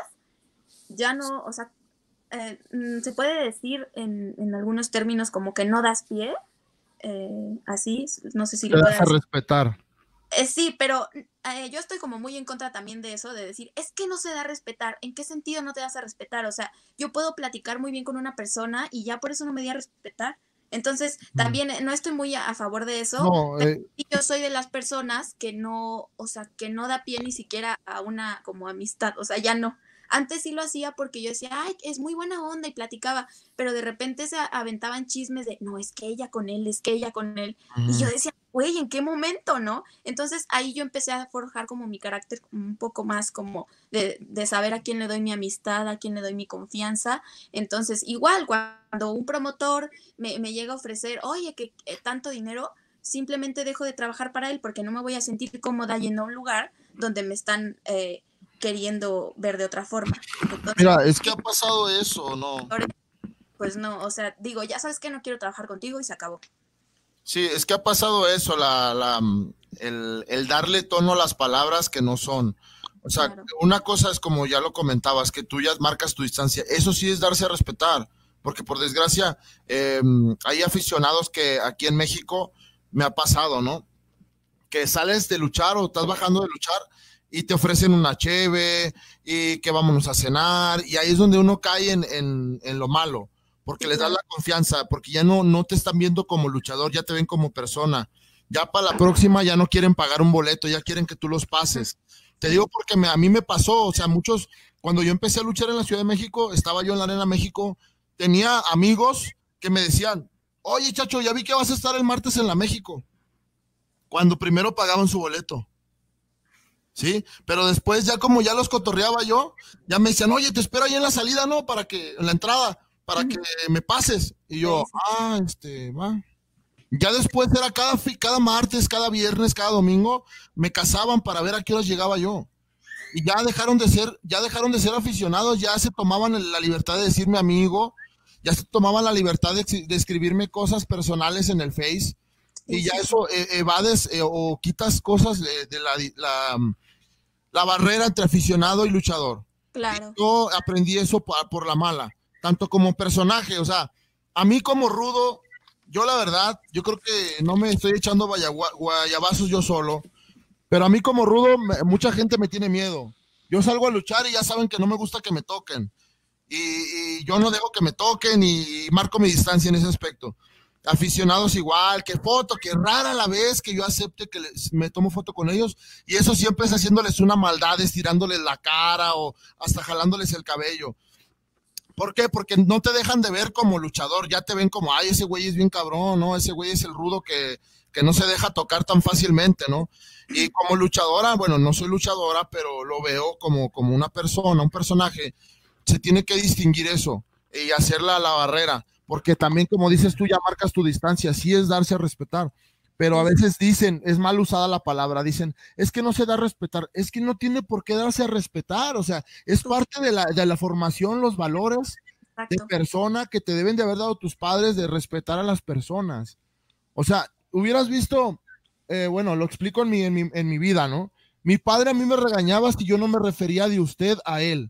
ya no, o sea, eh, se puede decir en, en algunos términos como que no das pie, eh, así, no sé si Te lo das a puedes... respetar. Eh, sí, pero eh, yo estoy como muy en contra también de eso, de decir, es que no se da a respetar. ¿En qué sentido no te das a respetar? O sea, yo puedo platicar muy bien con una persona y ya por eso no me di a respetar. Entonces, también eh, no estoy muy a, a favor de eso. No, eh, Yo soy de las personas que no, o sea, que no da pie ni siquiera a una como amistad, o sea, ya no. Antes sí lo hacía porque yo decía, ay, es muy buena onda y platicaba, pero de repente se aventaban chismes de, no, es que ella con él, es que ella con él. Uh-huh. Y yo decía, güey, ¿en qué momento, no? Entonces ahí yo empecé a forjar como mi carácter un poco más como de, de saber a quién le doy mi amistad, a quién le doy mi confianza. Entonces, igual, cuando un promotor me, me llega a ofrecer, oye, que eh, tanto dinero, simplemente dejo de trabajar para él porque no me voy a sentir cómoda yendo a un lugar donde me están... Eh, queriendo ver de otra forma. Entonces, mira, es que ha pasado eso, ¿no? Pues no, o sea, digo, ya sabes que no quiero trabajar contigo y se acabó. Sí, es que ha pasado eso, la, la, el, el darle tono a las palabras que no son. O sea, claro. Una cosa es como ya lo comentabas, que tú ya marcas tu distancia, eso sí es darse a respetar, porque por desgracia eh, hay aficionados que aquí en México me ha pasado, ¿no? Que sales de luchar o estás bajando de luchar y te ofrecen una cheve y que vámonos a cenar, y ahí es donde uno cae en, en, en lo malo, porque les das la confianza, porque ya no, no te están viendo como luchador, ya te ven como persona. Ya para la próxima ya no quieren pagar un boleto, ya quieren que tú los pases. Te digo porque me, a mí me pasó, o sea, muchos, cuando yo empecé a luchar en la Ciudad de México, estaba yo en la Arena México, tenía amigos que me decían, oye, chacho, ya vi que vas a estar el martes en la México, cuando primero pagaban su boleto. Sí, pero después ya como ya los cotorreaba yo, ya me decían, oye, te espero ahí en la salida, ¿no? Para que, en la entrada, para que me pases. Y yo, ah, este, va. Ya después era cada, cada martes, cada viernes, cada domingo, me casaban para ver a qué horas llegaba yo. Y ya dejaron de ser, ya dejaron de ser aficionados, ya se tomaban la libertad de decirme amigo, ya se tomaban la libertad de, de escribirme cosas personales en el Face, y ya eso eh, evades eh, o quitas cosas de, de la, la, la barrera entre aficionado y luchador. Claro. Y yo aprendí eso por, por la mala, tanto como personaje, o sea, a mí como Rudo, yo la verdad, yo creo que no me estoy echando guayabazos yo solo, pero a mí como Rudo, me, mucha gente me tiene miedo. Yo salgo a luchar y ya saben que no me gusta que me toquen. Y, y yo no dejo que me toquen y marco mi distancia en ese aspecto. Aficionados igual, que foto, que rara la vez que yo acepte que les, me tomo foto con ellos, y eso siempre es haciéndoles una maldad, estirándoles la cara o hasta jalándoles el cabello. ¿Por qué? Porque no te dejan de ver como luchador, ya te ven como, ay, ese güey es bien cabrón, ¿no? Ese güey es el Rudo que, que no se deja tocar tan fácilmente, ¿no? Y como luchadora, bueno, no soy luchadora, pero lo veo como, como una persona, un personaje, se tiene que distinguir eso y hacerla la barrera, porque también, como dices tú, ya marcas tu distancia, sí es darse a respetar, pero a veces dicen, es mal usada la palabra, dicen, es que no se da a respetar, es que no tiene por qué darse a respetar, o sea, es parte de la, de la formación, los valores Exacto. de persona que te deben de haber dado tus padres, de respetar a las personas. O sea, hubieras visto, eh, bueno, lo explico en mi, en, mi, en mi vida, ¿no? Mi padre a mí me regañaba si yo no me refería de usted a él.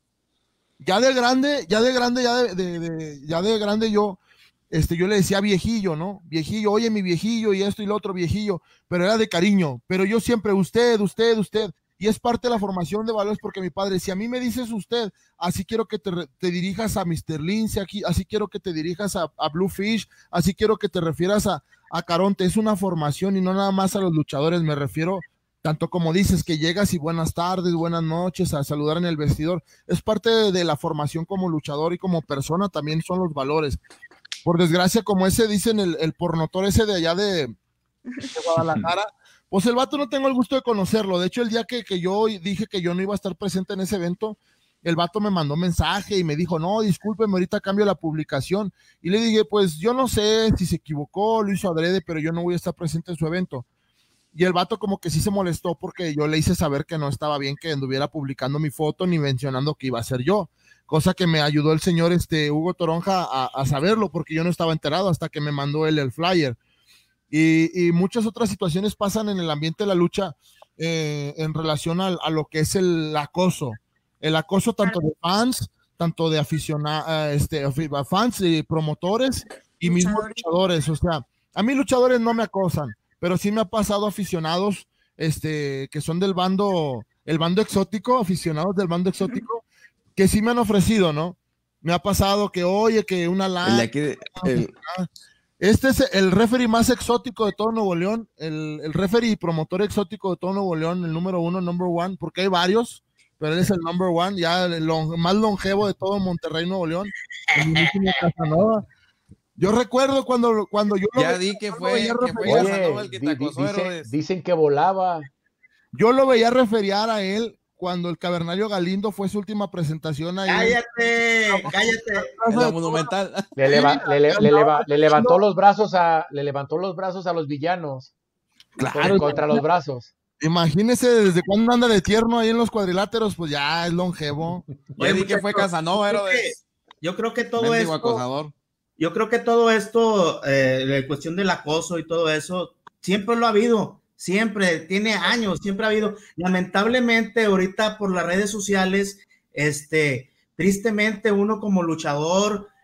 Ya de grande, ya de grande, ya de, de, de, ya de grande yo, este, yo le decía viejillo, ¿no? Viejillo, oye, mi viejillo, y esto y lo otro, viejillo, pero era de cariño, pero yo siempre, usted, usted, usted, y es parte de la formación de valores, porque mi padre, si a mí me dices usted, así quiero que te, te dirijas a mister Lince, aquí, así quiero que te dirijas a, a Bluefish, así quiero que te refieras a, a Caronte, es una formación y no nada más a los luchadores, me refiero, tanto como dices, que llegas y buenas tardes, buenas noches, a saludar en el vestidor, es parte de, de la formación como luchador y como persona, también son los valores. Por desgracia, como ese, dicen, el, el pornotor ese de allá de, de Guadalajara, pues el vato no tengo el gusto de conocerlo. De hecho, el día que, que yo dije que yo no iba a estar presente en ese evento, el vato me mandó mensaje y me dijo, no, discúlpeme, ahorita cambio la publicación. Y le dije, pues yo no sé si se equivocó, lo hizo adrede, pero yo no voy a estar presente en su evento. Y el vato como que sí se molestó porque yo le hice saber que no estaba bien que anduviera publicando mi foto ni mencionando que iba a ser yo. Cosa que me ayudó el señor este, Hugo Toronja a, a saberlo, porque yo no estaba enterado hasta que me mandó él el flyer. Y, y muchas otras situaciones pasan en el ambiente de la lucha eh, en relación a, a lo que es el acoso. El acoso tanto de fans, tanto de aficionados, este, fans y promotores y mismos luchadores. O sea, a mí luchadores no me acosan, pero sí me ha pasado aficionados este, que son del bando, el bando exótico, aficionados del bando exótico, que sí me han ofrecido, ¿no? Me ha pasado que, oye, que una lana. El el... Este es el referee más exótico de todo Nuevo León, el, el referee y promotor exótico de todo Nuevo León, el número uno, number one, porque hay varios, pero él es el number one, ya el long, más longevo de todo Monterrey, Nuevo León. Yo recuerdo cuando, cuando yo ya lo di que fue, que fue Casanova el que te acosó, dice, dicen que volaba. Yo lo veía referiar a él cuando el Cavernario Galindo fue su última presentación ahí. ¡Cállate! ¡Cállate! En la Monumental. Le, leva, le, le, le, leva, le levantó los brazos a le levantó los brazos a los villanos. Claro, contra los brazos. Imagínese desde cuándo anda de tierno ahí en los cuadriláteros, pues ya es longevo. Oye, di que fue Casanova, yo, creo que, yo creo que todo esto acosador. Yo creo que todo esto, eh, la cuestión del acoso y todo eso, siempre lo ha habido. Siempre, tiene años, siempre ha habido. Lamentablemente, ahorita por las redes sociales, este, tristemente uno como luchador,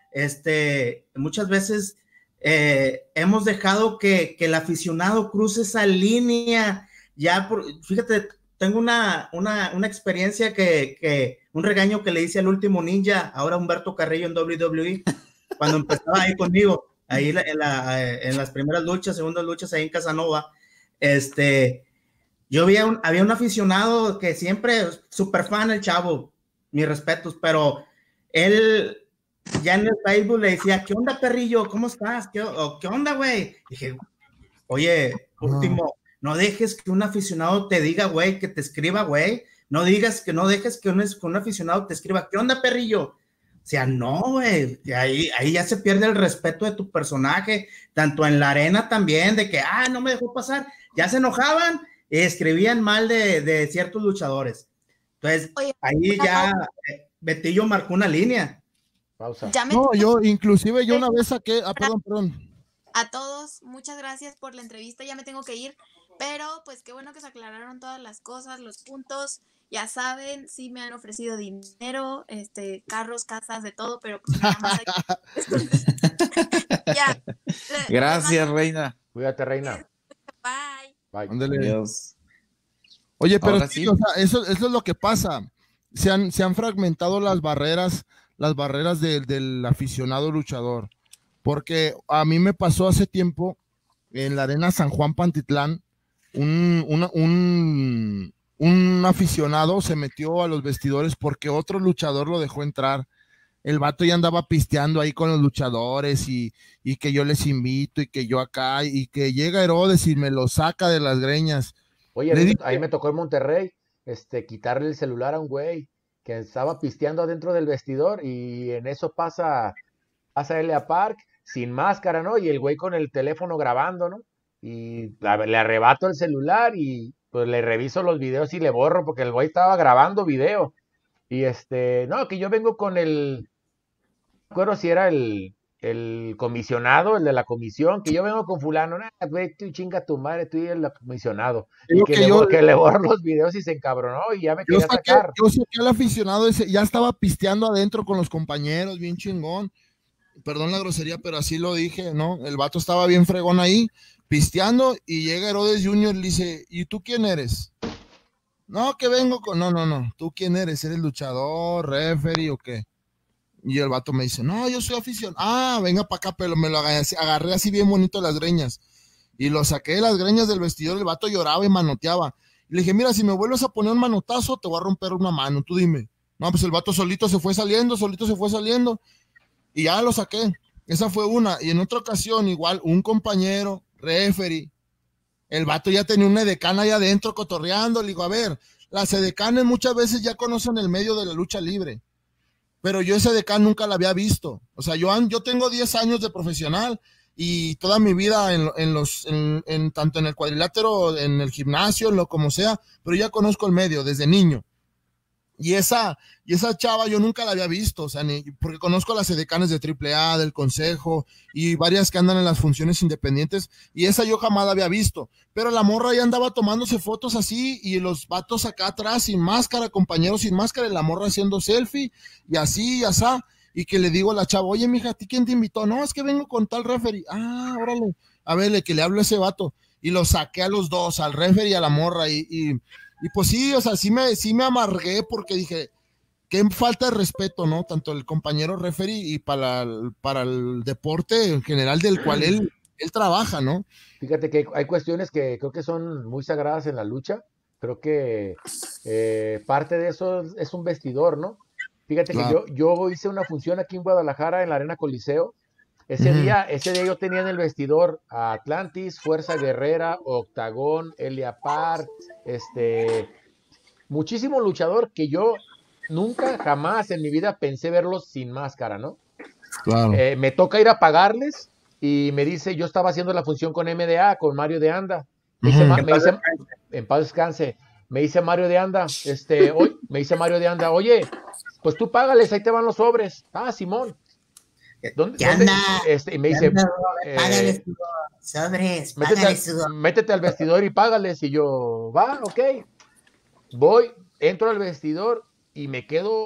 este, muchas veces eh, hemos dejado que, que el aficionado cruce esa línea, ya, por, fíjate, tengo una, una, una experiencia que, que, un regaño que le hice al último ninja, ahora Humberto Carrillo en doble u doble u E, cuando empezaba ahí conmigo, ahí en, la, en las primeras luchas, segundas luchas ahí en Casanova, este, yo vi un, había un aficionado que siempre, súper fan el chavo, mis respetos, pero él ya en el Facebook le decía, ¿qué onda, perrillo? ¿Cómo estás? ¿Qué, oh, ¿qué onda, güey? Dije, oye, último, no dejes que un aficionado te diga, güey, que te escriba, güey, no digas que no dejes que un, que un aficionado te escriba, ¿qué onda, perrillo? O sea, no, güey, ahí, ahí ya se pierde el respeto de tu personaje, tanto en la arena también, de que, ah, no me dejó pasar, ya se enojaban y escribían mal de, de ciertos luchadores. Entonces, Oye, ahí ya eh, Betillo marcó una línea. Pausa. No, yo, inclusive yo una vez saqué, ah, perdón, perdón. A todos, muchas gracias por la entrevista, ya me tengo que ir, pero pues qué bueno que se aclararon todas las cosas, los puntos. Ya saben, sí me han ofrecido dinero, este, carros, casas, de todo, pero pues nada más hay... ya. Gracias, reina. Cuídate, reina. Bye. Bye. Ándale. Adiós. Oye, pero Ahora sí, sí. o sea, eso, eso es lo que pasa. Se han, se han fragmentado las barreras, las barreras de- del aficionado luchador. Porque a mí me pasó hace tiempo en la arena San Juan Pantitlán, un, una- un, un aficionado se metió a los vestidores porque otro luchador lo dejó entrar. El vato ya andaba pisteando ahí con los luchadores y, y que yo les invito y que yo acá y que llega Herodes y me lo saca de las greñas. Oye, a Le mí, dije- ahí me tocó en Monterrey, este, quitarle el celular a un güey que estaba pisteando adentro del vestidor y en eso pasa, pasa Elia Park sin máscara, ¿no? Y el güey con el teléfono grabando, ¿no? Y la- le arrebato el celular y pues le reviso los videos y le borro porque el güey estaba grabando video. Y este, no, que yo vengo con el, no recuerdo si era el, el comisionado, el de la comisión, que yo vengo con fulano, nah, güey, tú chinga tu madre, tú y el comisionado. Y Digo que, que le, yo- bo- que le borro los videos y se encabronó y ya me Yo quería saqué, sacar. yo saqué al aficionado ese, ya estaba pisteando adentro con los compañeros, bien chingón. Perdón la grosería, pero así lo dije, ¿no? El vato estaba bien fregón ahí, pisteando, y llega Herodes junior y le dice, ¿y tú quién eres? No, que vengo con... No, no, no, ¿tú quién eres? ¿Eres luchador, referee o qué? Y el vato me dice, no, yo soy aficionado. Ah, venga para acá, pero me lo agarré, agarré así bien bonito las greñas. Y lo saqué de las greñas del vestidor, el vato lloraba y manoteaba. Y le dije, mira, si me vuelves a poner un manotazo, te voy a romper una mano, tú dime. No, pues el vato solito se fue saliendo, solito se fue saliendo. Y ya lo saqué. Esa fue una. Y en otra ocasión, igual, un compañero, referee, el vato ya tenía una edecana ahí adentro cotorreando. Le digo, a ver, las edecanes muchas veces ya conocen el medio de la lucha libre. Pero yo ese edecán nunca la había visto. O sea, yo, an- yo tengo diez años de profesional y toda mi vida en, lo- en los, en, en- tanto en el cuadrilátero, en el gimnasio, en lo como sea, pero ya conozco el medio desde niño. Y esa, y esa chava yo nunca la había visto, o sea, ni, porque conozco a las edecanes de triple A, del Consejo, y varias que andan en las funciones independientes, y esa yo jamás la había visto. Pero la morra ya andaba tomándose fotos así, y los vatos acá atrás sin máscara, compañeros sin máscara, y la morra haciendo selfie, y así, y asá, y que le digo a la chava, oye, mija, ¿a ti quién te invitó? No, es que vengo con tal referee. Ah, órale, a verle, que le hablo a ese vato. Y lo saqué a los dos, al referee y a la morra, y... y y pues sí, o sea, sí me, sí me amargué porque dije, qué falta de respeto, ¿no? Tanto el compañero referee y para el, para el deporte en general del cual él, él trabaja, ¿no? Fíjate que hay, hay cuestiones que creo que son muy sagradas en la lucha. Creo que eh, parte de eso es, es un vestidor, ¿no? Fíjate Claro. que yo, yo hice una función aquí en Guadalajara, en la Arena Coliseo. Ese Ujú. día, ese día yo tenía en el vestidor a Atlantis, Fuerza Guerrera, Octagón, Elia Park, este, muchísimo luchador que yo nunca, jamás en mi vida pensé verlos sin máscara, ¿no? Claro. Eh, me toca ir a pagarles y me dice, yo estaba haciendo la función con M D A, con Mario de Anda. Me dice, Ujú. Ma- me dice, en paz descanse, me dice Mario de Anda, este, hoy, me dice Mario de Anda, oye, pues tú págales, ahí te van los sobres. Ah, Simón. ¿Dónde, ¿Qué dónde? anda? Este, y me ¿Qué dice, anda? eh, Págales, tú, sobres, métete, págales, tú. al, métete al vestidor y págales. Y yo, va, ok. Voy, entro al vestidor y me quedo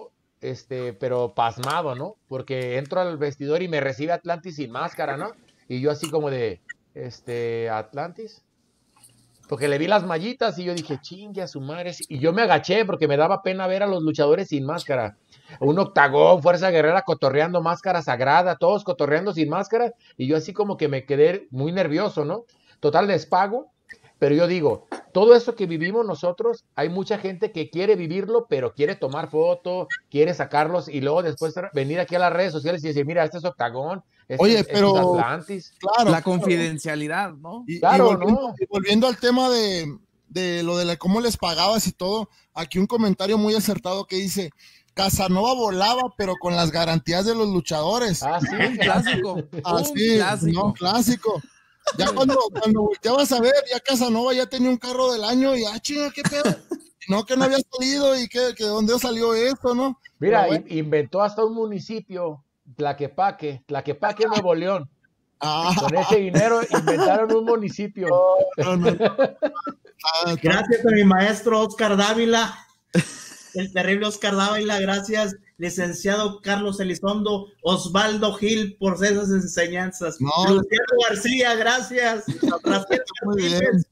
este, pero pasmado, ¿no? Porque entro al vestidor y me recibe Atlantis sin máscara, ¿no? Y yo así como de, este, Atlantis. Porque le vi las mallitas y yo dije, chingue a su madre. Y yo me agaché porque me daba pena ver a los luchadores sin máscara. Un octagón, Fuerza Guerrera cotorreando máscara sagrada, todos cotorreando sin máscara. Y yo así como que me quedé muy nervioso, ¿no? Total, les pago. Pero yo digo, todo eso que vivimos nosotros, hay mucha gente que quiere vivirlo, pero quiere tomar foto, quiere sacarlos y luego después venir aquí a las redes sociales y decir, mira, este es Octagón, este, Oye, este pero, es Atlantis. Claro, la confidencialidad, ¿no? Y, claro, y volviendo, ¿no? y volviendo al tema de, de lo de la, cómo les pagabas y todo, aquí un comentario muy acertado que dice, Casanova volaba, pero con las garantías de los luchadores. Ah, sí. Un clásico. Así, un clásico. no, clásico. Ya cuando, cuando volteabas a ver, ya Casanova ya tenía un carro del año y, ah, chinga, qué pedo. No, que no había salido y que, que de dónde salió esto, ¿no? Mira, bueno. inventó hasta un municipio, Tlaquepaque, Tlaquepaque, Nuevo León. Ah. Con ese dinero inventaron un municipio. No, no, no. Ah, gracias a mi maestro Oscar Dávila, el terrible Oscar Dávila, gracias, licenciado Carlos Elizondo, Osvaldo Gil, por esas enseñanzas. No, Luciano García, gracias. Muy bien.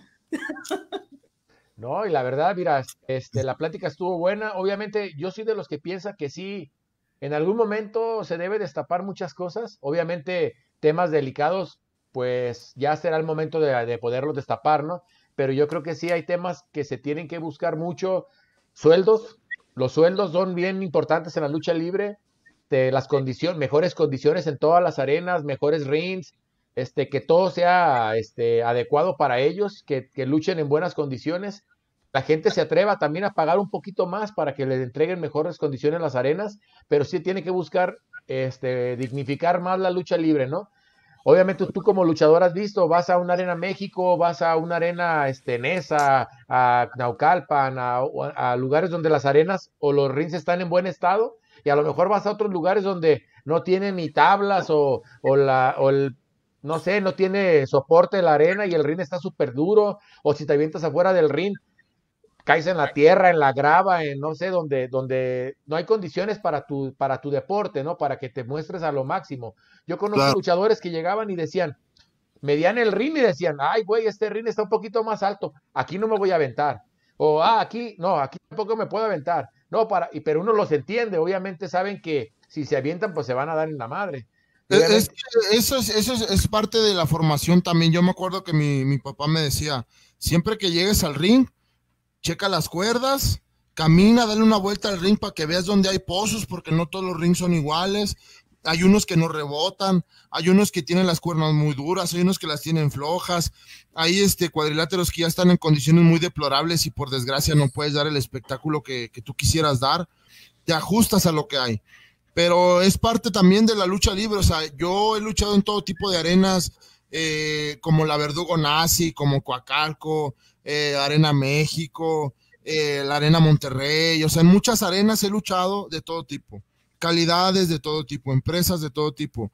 No, y la verdad, mira, este, la plática estuvo buena. Obviamente, yo soy de los que piensa que sí, en algún momento se debe destapar muchas cosas. Obviamente, temas delicados, pues ya será el momento de, de poderlos destapar, ¿no? Pero yo creo que sí hay temas que se tienen que buscar mucho. Sueldos, los sueldos son bien importantes en la lucha libre. De las condiciones, mejores condiciones en todas las arenas, mejores rings, este, que todo sea este, adecuado para ellos, que, que luchen en buenas condiciones. La gente se atreva también a pagar un poquito más para que les entreguen mejores condiciones en las arenas, pero sí tiene que buscar este, dignificar más la lucha libre, ¿no? Obviamente tú como luchador has visto, vas a una arena México, vas a una arena este, Nesa, a Naucalpan, a, a lugares donde las arenas o los rings están en buen estado, y a lo mejor vas a otros lugares donde no tienen ni tablas o, o, la, o el, no sé, no tiene soporte la arena y el ring está súper duro, o si te avientas afuera del ring, caes en la tierra, en la grava, en no sé, donde, donde no hay condiciones para tu, para tu deporte, ¿no? Para que te muestres a lo máximo. Yo conozco claro. luchadores que llegaban y decían, medían el ring y decían, ay, güey, este ring está un poquito más alto, aquí no me voy a aventar. O, ah, aquí, no, aquí tampoco me puedo aventar. No, para, y, pero uno los entiende, obviamente saben que si se avientan, pues se van a dar en la madre. Es, eso es, eso es, es parte de la formación también. Yo me acuerdo que mi, mi papá me decía, siempre que llegues al ring, checa las cuerdas, camina, dale una vuelta al ring para que veas dónde hay pozos, porque no todos los rings son iguales. Hay unos que no rebotan, hay unos que tienen las cuerdas muy duras, hay unos que las tienen flojas, hay este cuadriláteros que ya están en condiciones muy deplorables y por desgracia no puedes dar el espectáculo que, que tú quisieras dar. Te ajustas a lo que hay. Pero es parte también de la lucha libre. O sea, yo he luchado en todo tipo de arenas, eh, como la Verdugo Nazi, como Coacalco, eh, Arena México, eh, la Arena Monterrey. O sea, en muchas arenas he luchado de todo tipo. Calidades de todo tipo, empresas de todo tipo.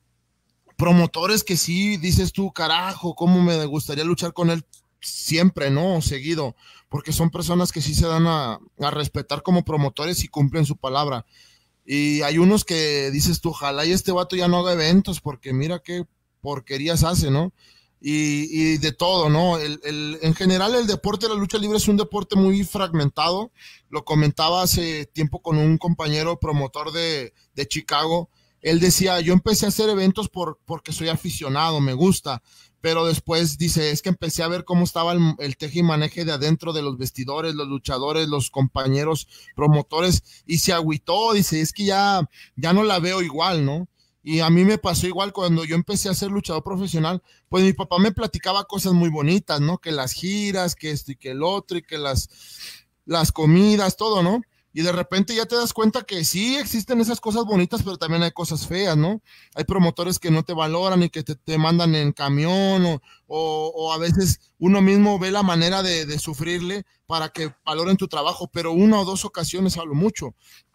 Promotores que sí, dices tú, carajo, cómo me gustaría luchar con él siempre, ¿no? Seguido. Porque son personas que sí se dan a, a respetar como promotores y cumplen su palabra. Y hay unos que dices tú, ojalá y este vato ya no haga eventos, porque mira qué porquerías hace, ¿no? Y, y de todo, ¿no? El, el, en general el deporte de la lucha libre es un deporte muy fragmentado. Lo comentaba hace tiempo con un compañero promotor de, de Chicago. Él decía, yo empecé a hacer eventos por, porque soy aficionado, me gusta. Pero después dice, es que empecé a ver cómo estaba el, el teje y maneje de adentro de los vestidores, los luchadores, los compañeros promotores, y se agüitó, dice, es que ya, ya no la veo igual, ¿no? Y a mí me pasó igual cuando yo empecé a ser luchador profesional, pues mi papá me platicaba cosas muy bonitas, ¿no? Que las giras, que esto y que el otro, y que las, las comidas, todo, ¿no? Y de repente ya te das cuenta que sí existen esas cosas bonitas, pero también hay cosas feas, ¿no? Hay promotores que no te valoran y que te, te mandan en camión o, o, o a veces uno mismo ve la manera de, de sufrirle para que valoren tu trabajo, pero una o dos ocasiones hablo mucho.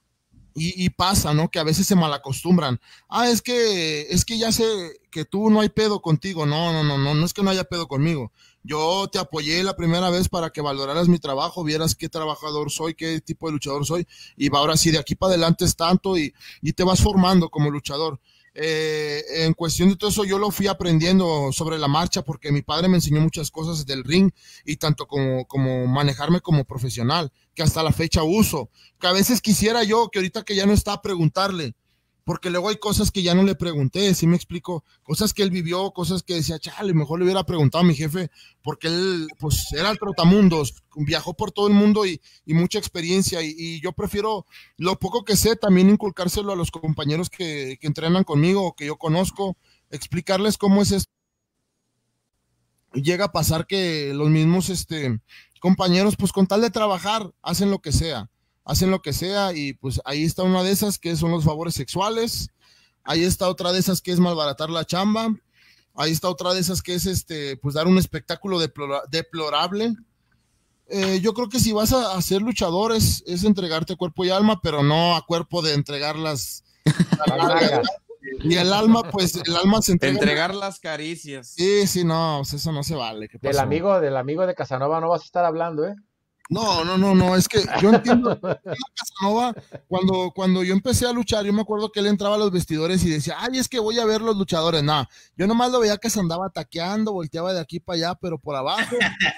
Y, y pasa, ¿no? Que a veces se malacostumbran. Ah, es que, es que ya sé que tú no hay pedo contigo. No, no, no, no, no es que no haya pedo conmigo. Yo te apoyé la primera vez para que valoraras mi trabajo, vieras qué trabajador soy, qué tipo de luchador soy. Y va, ahora sí, de aquí para adelante es tanto y, y te vas formando como luchador. Eh, en cuestión de todo eso, yo lo fui aprendiendo sobre la marcha porque mi padre me enseñó muchas cosas del ring y tanto como, como manejarme como profesional, que hasta la fecha uso, que a veces quisiera yo, que ahorita que ya no está, preguntarle, porque luego hay cosas que ya no le pregunté, ¿sí me explico? Cosas que él vivió, cosas que decía, chale, mejor le hubiera preguntado a mi jefe, porque él, pues, era el trotamundos, viajó por todo el mundo y, y mucha experiencia, y, y yo prefiero lo poco que sé también inculcárselo a los compañeros que, que entrenan conmigo o que yo conozco, explicarles cómo es esto. Llega a pasar que los mismos este, compañeros, pues con tal de trabajar, hacen lo que sea, hacen lo que sea, y pues ahí está una de esas que son los favores sexuales, ahí está otra de esas que es malbaratar la chamba, ahí está otra de esas que es este, pues dar un espectáculo deplora- deplorable. Eh, yo creo que si vas a, a ser luchador es, es entregarte cuerpo y alma, pero no a cuerpo de entregarlas. Y el alma, pues el alma se entrega. Entregar las caricias. Sí, sí, no, pues eso no se vale. ¿Qué Del pasó? amigo, del amigo de Casanova no vas a estar hablando, ¿eh? No, no, no, no, es que yo entiendo a Casanova, cuando, cuando yo empecé a luchar, yo me acuerdo que él entraba a los vestidores y decía, ay, es que voy a ver los luchadores. No, yo nomás lo veía que se andaba taqueando, volteaba de aquí para allá, pero por abajo.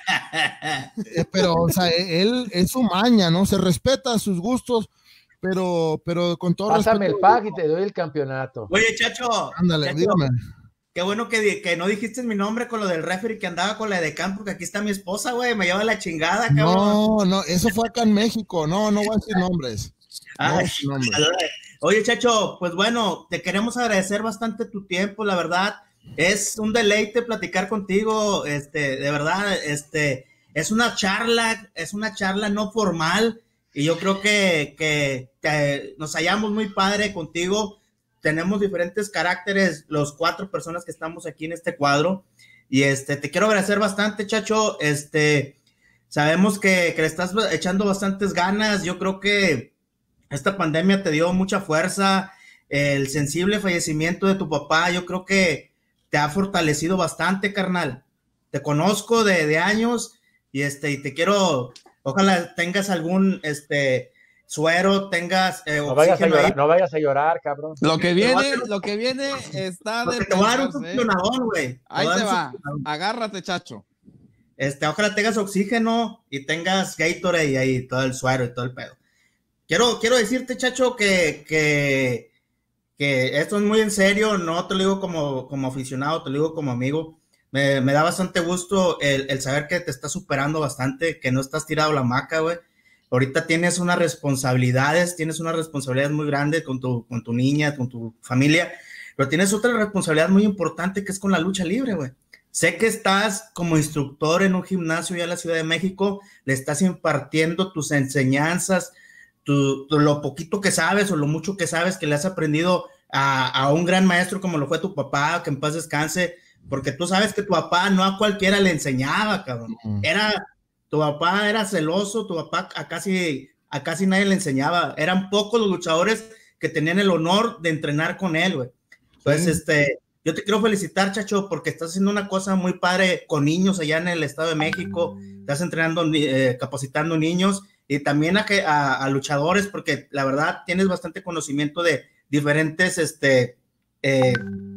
Eh, pero, o sea, él es su maña, ¿no? Se respeta sus gustos, pero, pero con todo Pásame respeto. el pack y te doy el campeonato. Oye, Chacho. Ándale, Chacho, dígame. qué bueno que, di- que no dijiste mi nombre con lo del referee que andaba con la de Camp, porque aquí está mi esposa, güey, me lleva la chingada, cabrón. No, no, eso fue acá en México, no, no voy a decir nombres. No voy a Ay, decir nombres. oye, Chacho, pues bueno, te queremos agradecer bastante tu tiempo, la verdad, es un deleite platicar contigo, este, de verdad, este, es una charla, es una charla no formal, y yo creo que, que, que nos hallamos muy padre contigo. Tenemos diferentes caracteres, los cuatro personas que estamos aquí en este cuadro, y este, te quiero agradecer bastante, Chacho, este, sabemos que, que le estás echando bastantes ganas, yo creo que esta pandemia te dio mucha fuerza, el sensible fallecimiento de tu papá, yo creo que te ha fortalecido bastante, carnal, te conozco de, de años, y este, y te quiero, ojalá tengas algún, este, suero, tengas eh, No vayas a oxígeno ahí. llorar, no vayas a llorar, cabrón. Lo que Te voy a viene, hacer- lo que viene está de Porque te voy a dar un pensarse, ¿eh? succionador, güey. Ahí voy a te dar un va. succionador. Agárrate, Chacho. Este, ojalá tengas oxígeno y tengas Gatorade y ahí todo el suero y todo el pedo. Quiero, quiero decirte, Chacho, que, que, que esto es muy en serio, no te lo digo como, como aficionado, te lo digo como amigo. Me, me da bastante gusto el, el saber que te estás superando bastante, que no estás tirado a la hamaca, güey. Ahorita tienes unas responsabilidades, tienes una responsabilidad muy grande con tu, con tu niña, con tu familia, pero tienes otra responsabilidad muy importante que es con la lucha libre, güey. Sé que estás como instructor en un gimnasio ya en la Ciudad de México, le estás impartiendo tus enseñanzas, tu, tu, lo poquito que sabes o lo mucho que sabes que le has aprendido a, a un gran maestro como lo fue tu papá, que en paz descanse, porque tú sabes que tu papá no a cualquiera le enseñaba, cabrón. Era, tu papá era celoso, tu papá a casi, a casi nadie le enseñaba. Eran pocos los luchadores que tenían el honor de entrenar con él, güey. Entonces, sí. este, yo te quiero felicitar, Chacho, porque estás haciendo una cosa muy padre con niños allá en el Estado de México. Estás entrenando, eh, capacitando niños y también a, a, a luchadores, porque la verdad tienes bastante conocimiento de diferentes, este, eh,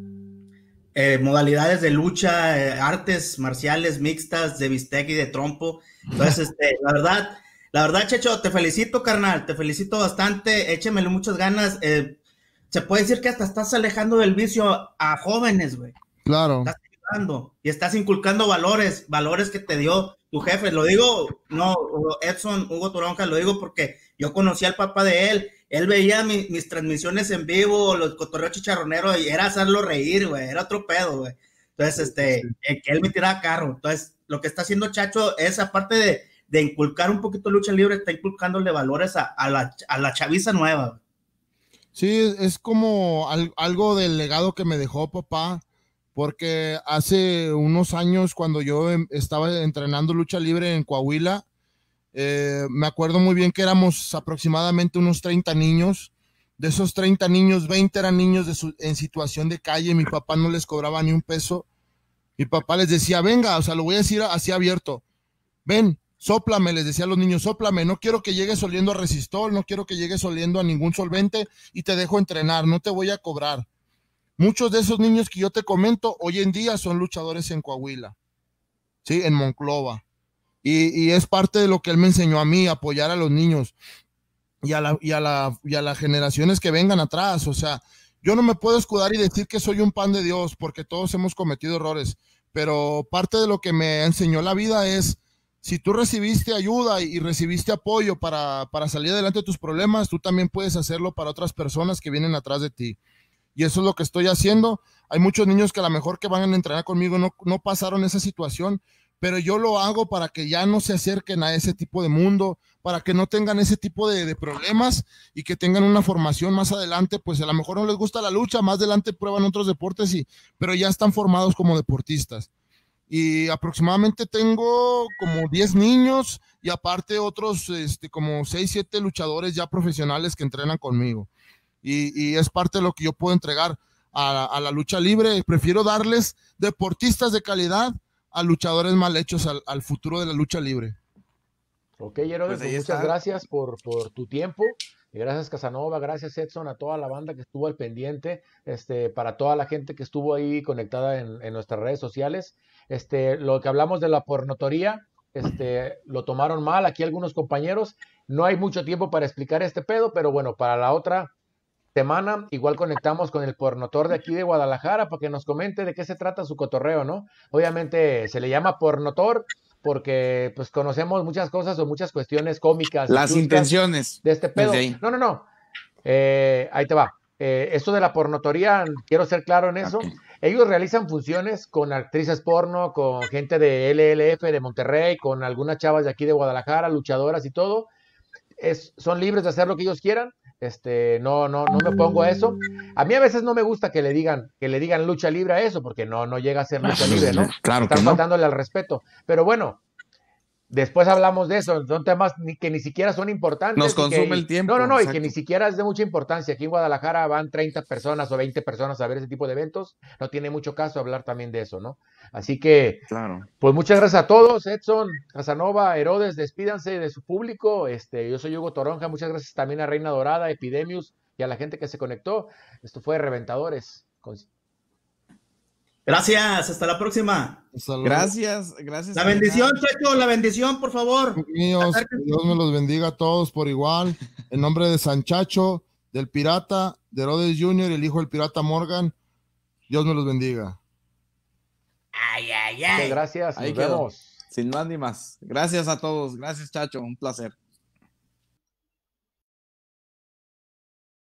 Eh, modalidades de lucha, eh, artes marciales mixtas, de bistec y de trompo. Entonces, este, la verdad, la verdad, Checho, te felicito, carnal, te felicito bastante, échemele muchas ganas. Eh, se puede decir que hasta estás alejando del vicio a jóvenes, güey. Claro. Estás ayudando y estás inculcando valores, valores que te dio tu jefe. Lo digo, no, Edson, Hugo Toronja, lo digo porque yo conocí al papá de él. Él veía mi, mis transmisiones en vivo, los cotorreos chicharroneros, y era hacerlo reír, güey, era otro pedo, güey. Entonces, este, eh, que él me tiraba carro. Entonces, lo que está haciendo Chacho es, aparte de, de inculcar un poquito lucha libre, está inculcándole valores a, a, la, a la chaviza nueva, güey. Sí, es como al, algo del legado que me dejó papá, porque hace unos años, cuando yo estaba entrenando lucha libre en Coahuila, Eh, me acuerdo muy bien que éramos aproximadamente unos treinta niños De esos treinta niños, veinte eran niños de su, en situación de calle, mi papá no les cobraba ni un peso. Mi papá les decía, venga, o sea, lo voy a decir así abierto, ven, sóplame, les decía a los niños, sóplame, no quiero que llegues oliendo a resistol, no quiero que llegues oliendo a ningún solvente y te dejo entrenar, no te voy a cobrar. Muchos de esos niños que yo te comento hoy en día son luchadores en Coahuila, ¿sí? En Monclova. Y, y es parte de lo que él me enseñó a mí, apoyar a los niños y a, la, y, a la, y a las generaciones que vengan atrás. O sea, yo no me puedo escudar y decir que soy un pan de Dios, porque todos hemos cometido errores, pero parte de lo que me enseñó la vida es, si tú recibiste ayuda y recibiste apoyo para, para salir adelante de tus problemas, tú también puedes hacerlo para otras personas que vienen atrás de ti. Y eso es lo que estoy haciendo. Hay muchos niños que a lo mejor que van a entrenar conmigo no, no pasaron esa situación, pero yo lo hago para que ya no se acerquen a ese tipo de mundo, para que no tengan ese tipo de, de problemas y que tengan una formación más adelante. Pues a lo mejor no les gusta la lucha, más adelante prueban otros deportes, y, pero ya están formados como deportistas. Y aproximadamente tengo como diez niños y aparte otros este, como seis, siete luchadores ya profesionales que entrenan conmigo. Y, y es parte de lo que yo puedo entregar a, a la lucha libre. Prefiero darles deportistas de calidad a luchadores mal hechos al, al futuro de la lucha libre. Ok, Herodes, pues muchas está. gracias por, por tu tiempo. Gracias, Casanova, gracias, Edson, a toda la banda que estuvo al pendiente, este, para toda la gente que estuvo ahí conectada en, en nuestras redes sociales. Este, lo que hablamos de la pornotoría, este, lo tomaron mal aquí algunos compañeros. No hay mucho tiempo para explicar este pedo, pero bueno, para la otra semana igual conectamos con el pornotor de aquí de Guadalajara para que nos comente de qué se trata su cotorreo, ¿no? Obviamente se le llama pornotor porque pues conocemos muchas cosas o muchas cuestiones cómicas. Las intenciones de este pedo. No, no, no. Eh, ahí te va. Eh, esto de la pornotoría, quiero ser claro en eso. Okay. Ellos realizan funciones con actrices porno, con gente de L L F de Monterrey, con algunas chavas de aquí de Guadalajara, luchadoras y todo. Es, son libres de hacer lo que ellos quieran. Este, no, no, no me pongo a eso. A mí a veces no me gusta que le digan, que le digan lucha libre a eso, porque no, no llega a ser lucha libre, ¿no? Claro. Están que no. faltándole al respeto. Pero bueno, después hablamos de eso. Son temas ni, que ni siquiera son importantes. Nos consume que, el tiempo. No, no, no, exacto. Y que ni siquiera es de mucha importancia. Aquí en Guadalajara van treinta personas o veinte personas a ver ese tipo de eventos. No tiene mucho caso hablar también de eso, ¿no? Así que, claro. Pues muchas gracias a todos. Edson, Casanova, Herodes, despídanse de su público. Este, yo soy Hugo Toronja. Muchas gracias también a Reina Dorada, Epidemius y a la gente que se conectó. Esto fue Reventadores. Gracias, hasta la próxima. Gracias, gracias. La bendición, Checho, la bendición, por favor. Míos, Dios me los bendiga a todos por igual. En nombre de Sanchacho, del Pirata, de Herodes junior y el hijo del Pirata Morgan, Dios me los bendiga. Ay, ay, ay. Muchas gracias, Ahí nos quedó. vemos. Sin más ni más. Gracias a todos. Gracias, Chacho. Un placer.